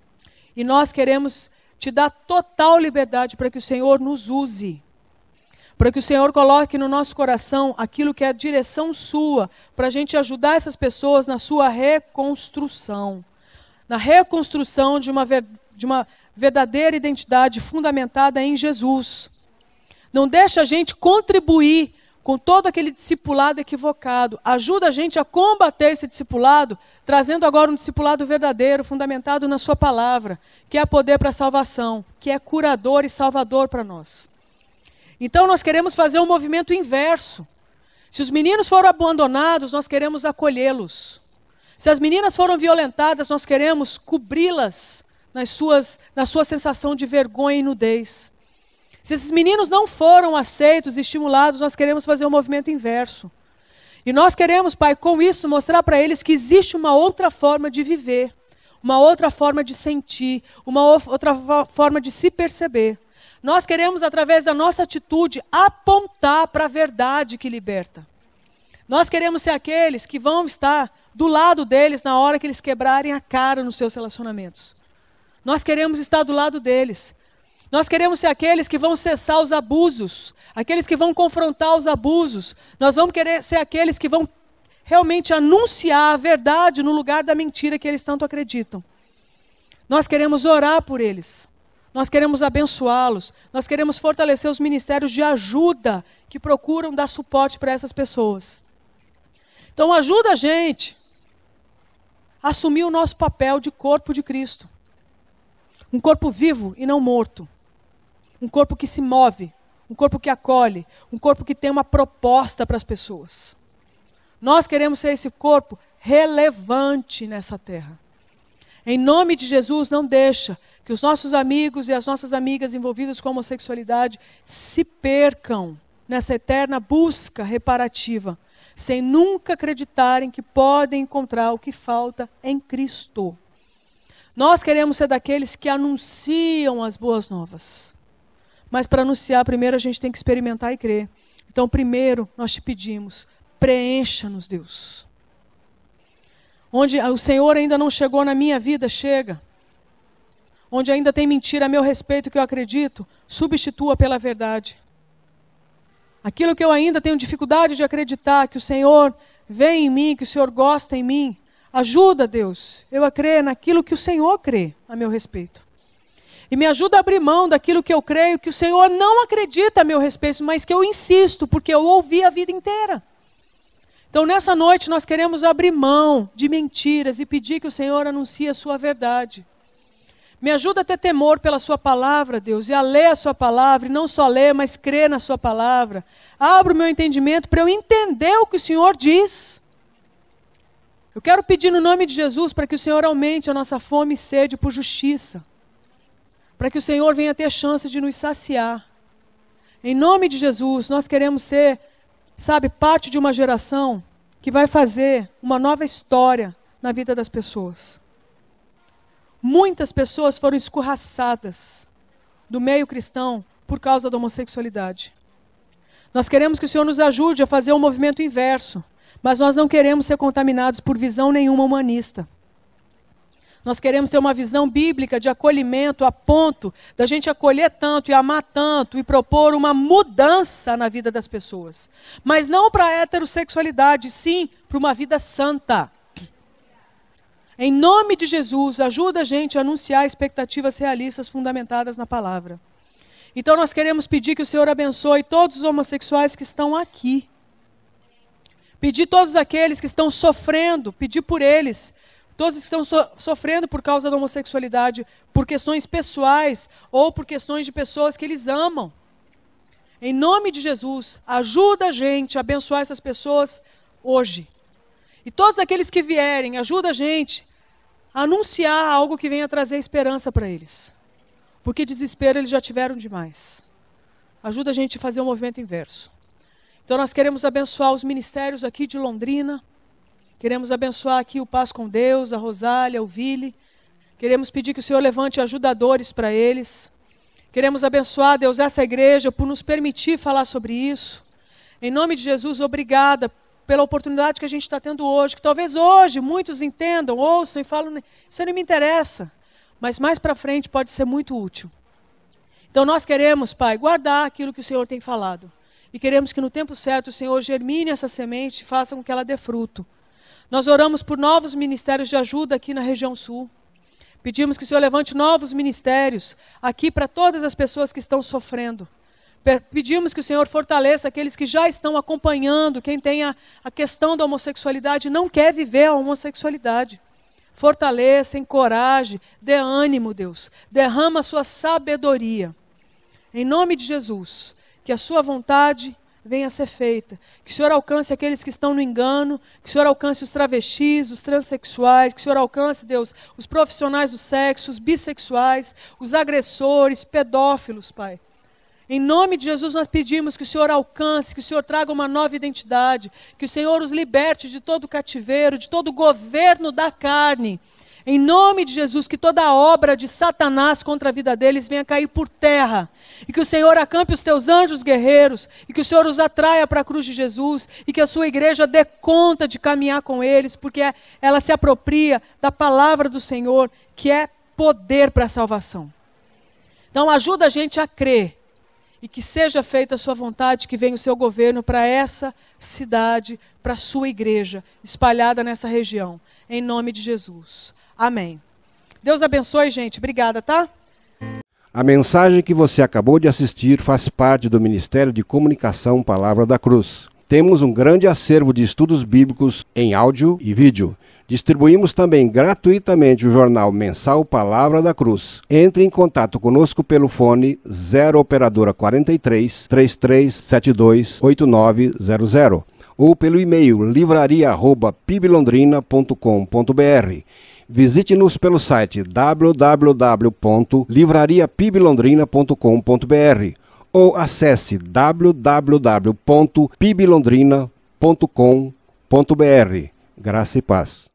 E nós queremos te dar total liberdade para que o Senhor nos use, para que o Senhor coloque no nosso coração aquilo que é a direção sua, para a gente ajudar essas pessoas na sua reconstrução, na reconstrução de uma, ver, de uma verdadeira identidade fundamentada em Jesus. Não deixa a gente contribuir com todo aquele discipulado equivocado. Ajuda a gente a combater esse discipulado, trazendo agora um discipulado verdadeiro, fundamentado na sua palavra, que é poder para a salvação, que é curador e salvador para nós. Então nós queremos fazer um movimento inverso. Se os meninos foram abandonados, nós queremos acolhê-los. Se as meninas foram violentadas, nós queremos cobri-las nas suas, na sua sensação de vergonha e nudez. Se esses meninos não foram aceitos e estimulados, nós queremos fazer um movimento inverso. E nós queremos, Pai, com isso, mostrar para eles que existe uma outra forma de viver, uma outra forma de sentir, uma outra forma de se perceber. Nós queremos, através da nossa atitude, apontar para a verdade que liberta. Nós queremos ser aqueles que vão estar do lado deles na hora que eles quebrarem a cara nos seus relacionamentos. Nós queremos estar do lado deles. Nós queremos ser aqueles que vão cessar os abusos, aqueles que vão confrontar os abusos. Nós vamos querer ser aqueles que vão realmente anunciar a verdade no lugar da mentira que eles tanto acreditam. Nós queremos orar por eles. Nós queremos abençoá-los. Nós queremos fortalecer os ministérios de ajuda que procuram dar suporte para essas pessoas. Então ajuda a gente a assumir o nosso papel de corpo de Cristo. Um corpo vivo e não morto. Um corpo que se move, um corpo que acolhe, um corpo que tem uma proposta para as pessoas. Nós queremos ser esse corpo relevante nessa terra. Em nome de Jesus, não deixa que os nossos amigos e as nossas amigas envolvidas com a homossexualidade se percam nessa eterna busca reparativa, sem nunca acreditarem que podem encontrar o que falta em Cristo. Nós queremos ser daqueles que anunciam as boas novas. Mas para anunciar, primeiro a gente tem que experimentar e crer. Então, primeiro, nós te pedimos, preencha-nos, Deus. Onde o Senhor ainda não chegou na minha vida, chega. Onde ainda tem mentira a meu respeito que eu acredito, substitua pela verdade. Aquilo que eu ainda tenho dificuldade de acreditar, que o Senhor vem em mim, que o Senhor gosta em mim, ajuda, Deus, eu a crer naquilo que o Senhor crê a meu respeito. E me ajuda a abrir mão daquilo que eu creio que o Senhor não acredita a meu respeito, mas que eu insisto, porque eu ouvi a vida inteira. Então, nessa noite, nós queremos abrir mão de mentiras e pedir que o Senhor anuncie a sua verdade. Me ajuda a ter temor pela sua palavra, Deus, e a ler a sua palavra, e não só ler, mas crer na sua palavra. Abra o meu entendimento para eu entender o que o Senhor diz. Eu quero pedir no nome de Jesus para que o Senhor aumente a nossa fome e sede por justiça. para que o Senhor venha ter chance de nos saciar. Em nome de Jesus, nós queremos ser, sabe, parte de uma geração que vai fazer uma nova história na vida das pessoas. Muitas pessoas foram escorraçadas do meio cristão por causa da homossexualidade. Nós queremos que o Senhor nos ajude a fazer um movimento inverso, mas nós não queremos ser contaminados por visão nenhuma humanista. Nós queremos ter uma visão bíblica de acolhimento a ponto da gente acolher tanto e amar tanto e propor uma mudança na vida das pessoas. Mas não para a heterossexualidade, sim para uma vida santa. Em nome de Jesus, ajuda a gente a anunciar expectativas realistas fundamentadas na palavra. Então nós queremos pedir que o Senhor abençoe todos os homossexuais que estão aqui. Pedir todos aqueles que estão sofrendo, pedir por eles, todos que estão so- sofrendo por causa da homossexualidade, por questões pessoais ou por questões de pessoas que eles amam. Em nome de Jesus, ajuda a gente a abençoar essas pessoas hoje. E todos aqueles que vierem, ajuda a gente a anunciar algo que venha trazer esperança para eles. Porque desespero eles já tiveram demais. Ajuda a gente a fazer um movimento inverso. Então nós queremos abençoar os ministérios aqui de Londrina. Queremos abençoar aqui o Paz com Deus, a Rosália, o Vili. Queremos pedir que o Senhor levante ajudadores para eles. Queremos abençoar, Deus, essa igreja por nos permitir falar sobre isso. Em nome de Jesus, obrigada pela oportunidade que a gente está tendo hoje. Que talvez hoje muitos entendam, ouçam e falam, isso não me interessa. Mas mais para frente pode ser muito útil. Então nós queremos, Pai, guardar aquilo que o Senhor tem falado. E queremos que no tempo certo o Senhor germine essa semente e faça com que ela dê fruto. Nós oramos por novos ministérios de ajuda aqui na região sul. Pedimos que o Senhor levante novos ministérios aqui para todas as pessoas que estão sofrendo. Pedimos que o Senhor fortaleça aqueles que já estão acompanhando, quem tem a, a questão da homossexualidade e não quer viver a homossexualidade. Fortaleça, encoraje, dê ânimo, Deus. Derrama a sua sabedoria. Em nome de Jesus, que a sua vontade venha a ser feita. Que o Senhor alcance aqueles que estão no engano, que o Senhor alcance os travestis, os transexuais, que o Senhor alcance, Deus, os profissionais do sexo, os bissexuais, os agressores, pedófilos, Pai. Em nome de Jesus nós pedimos que o Senhor alcance, que o Senhor traga uma nova identidade, que o Senhor os liberte de todo cativeiro, de todo governo da carne. Em nome de Jesus, que toda a obra de Satanás contra a vida deles venha cair por terra. E que o Senhor acampe os teus anjos guerreiros, e que o Senhor os atraia para a cruz de Jesus, e que a sua igreja dê conta de caminhar com eles, porque ela se apropria da palavra do Senhor, que é poder para a salvação. Então ajuda a gente a crer. E que seja feita a sua vontade, que venha o seu governo para essa cidade, para a sua igreja, espalhada nessa região. Em nome de Jesus. Amém. Deus abençoe, gente. Obrigada, tá? A mensagem que você acabou de assistir faz parte do Ministério de Comunicação Palavra da Cruz. Temos um grande acervo de estudos bíblicos em áudio e vídeo. Distribuímos também gratuitamente o jornal mensal Palavra da Cruz. Entre em contato conosco pelo fone zero operadora quarenta e três, trinta e três setenta e dois, oitenta e nove zero zero ou pelo e-mail livraria arroba piblondrina ponto com ponto br. Visite-nos pelo site w w w ponto livraria piblondrina ponto com ponto br ou acesse w w w ponto piblondrina ponto com ponto br. Graça e paz.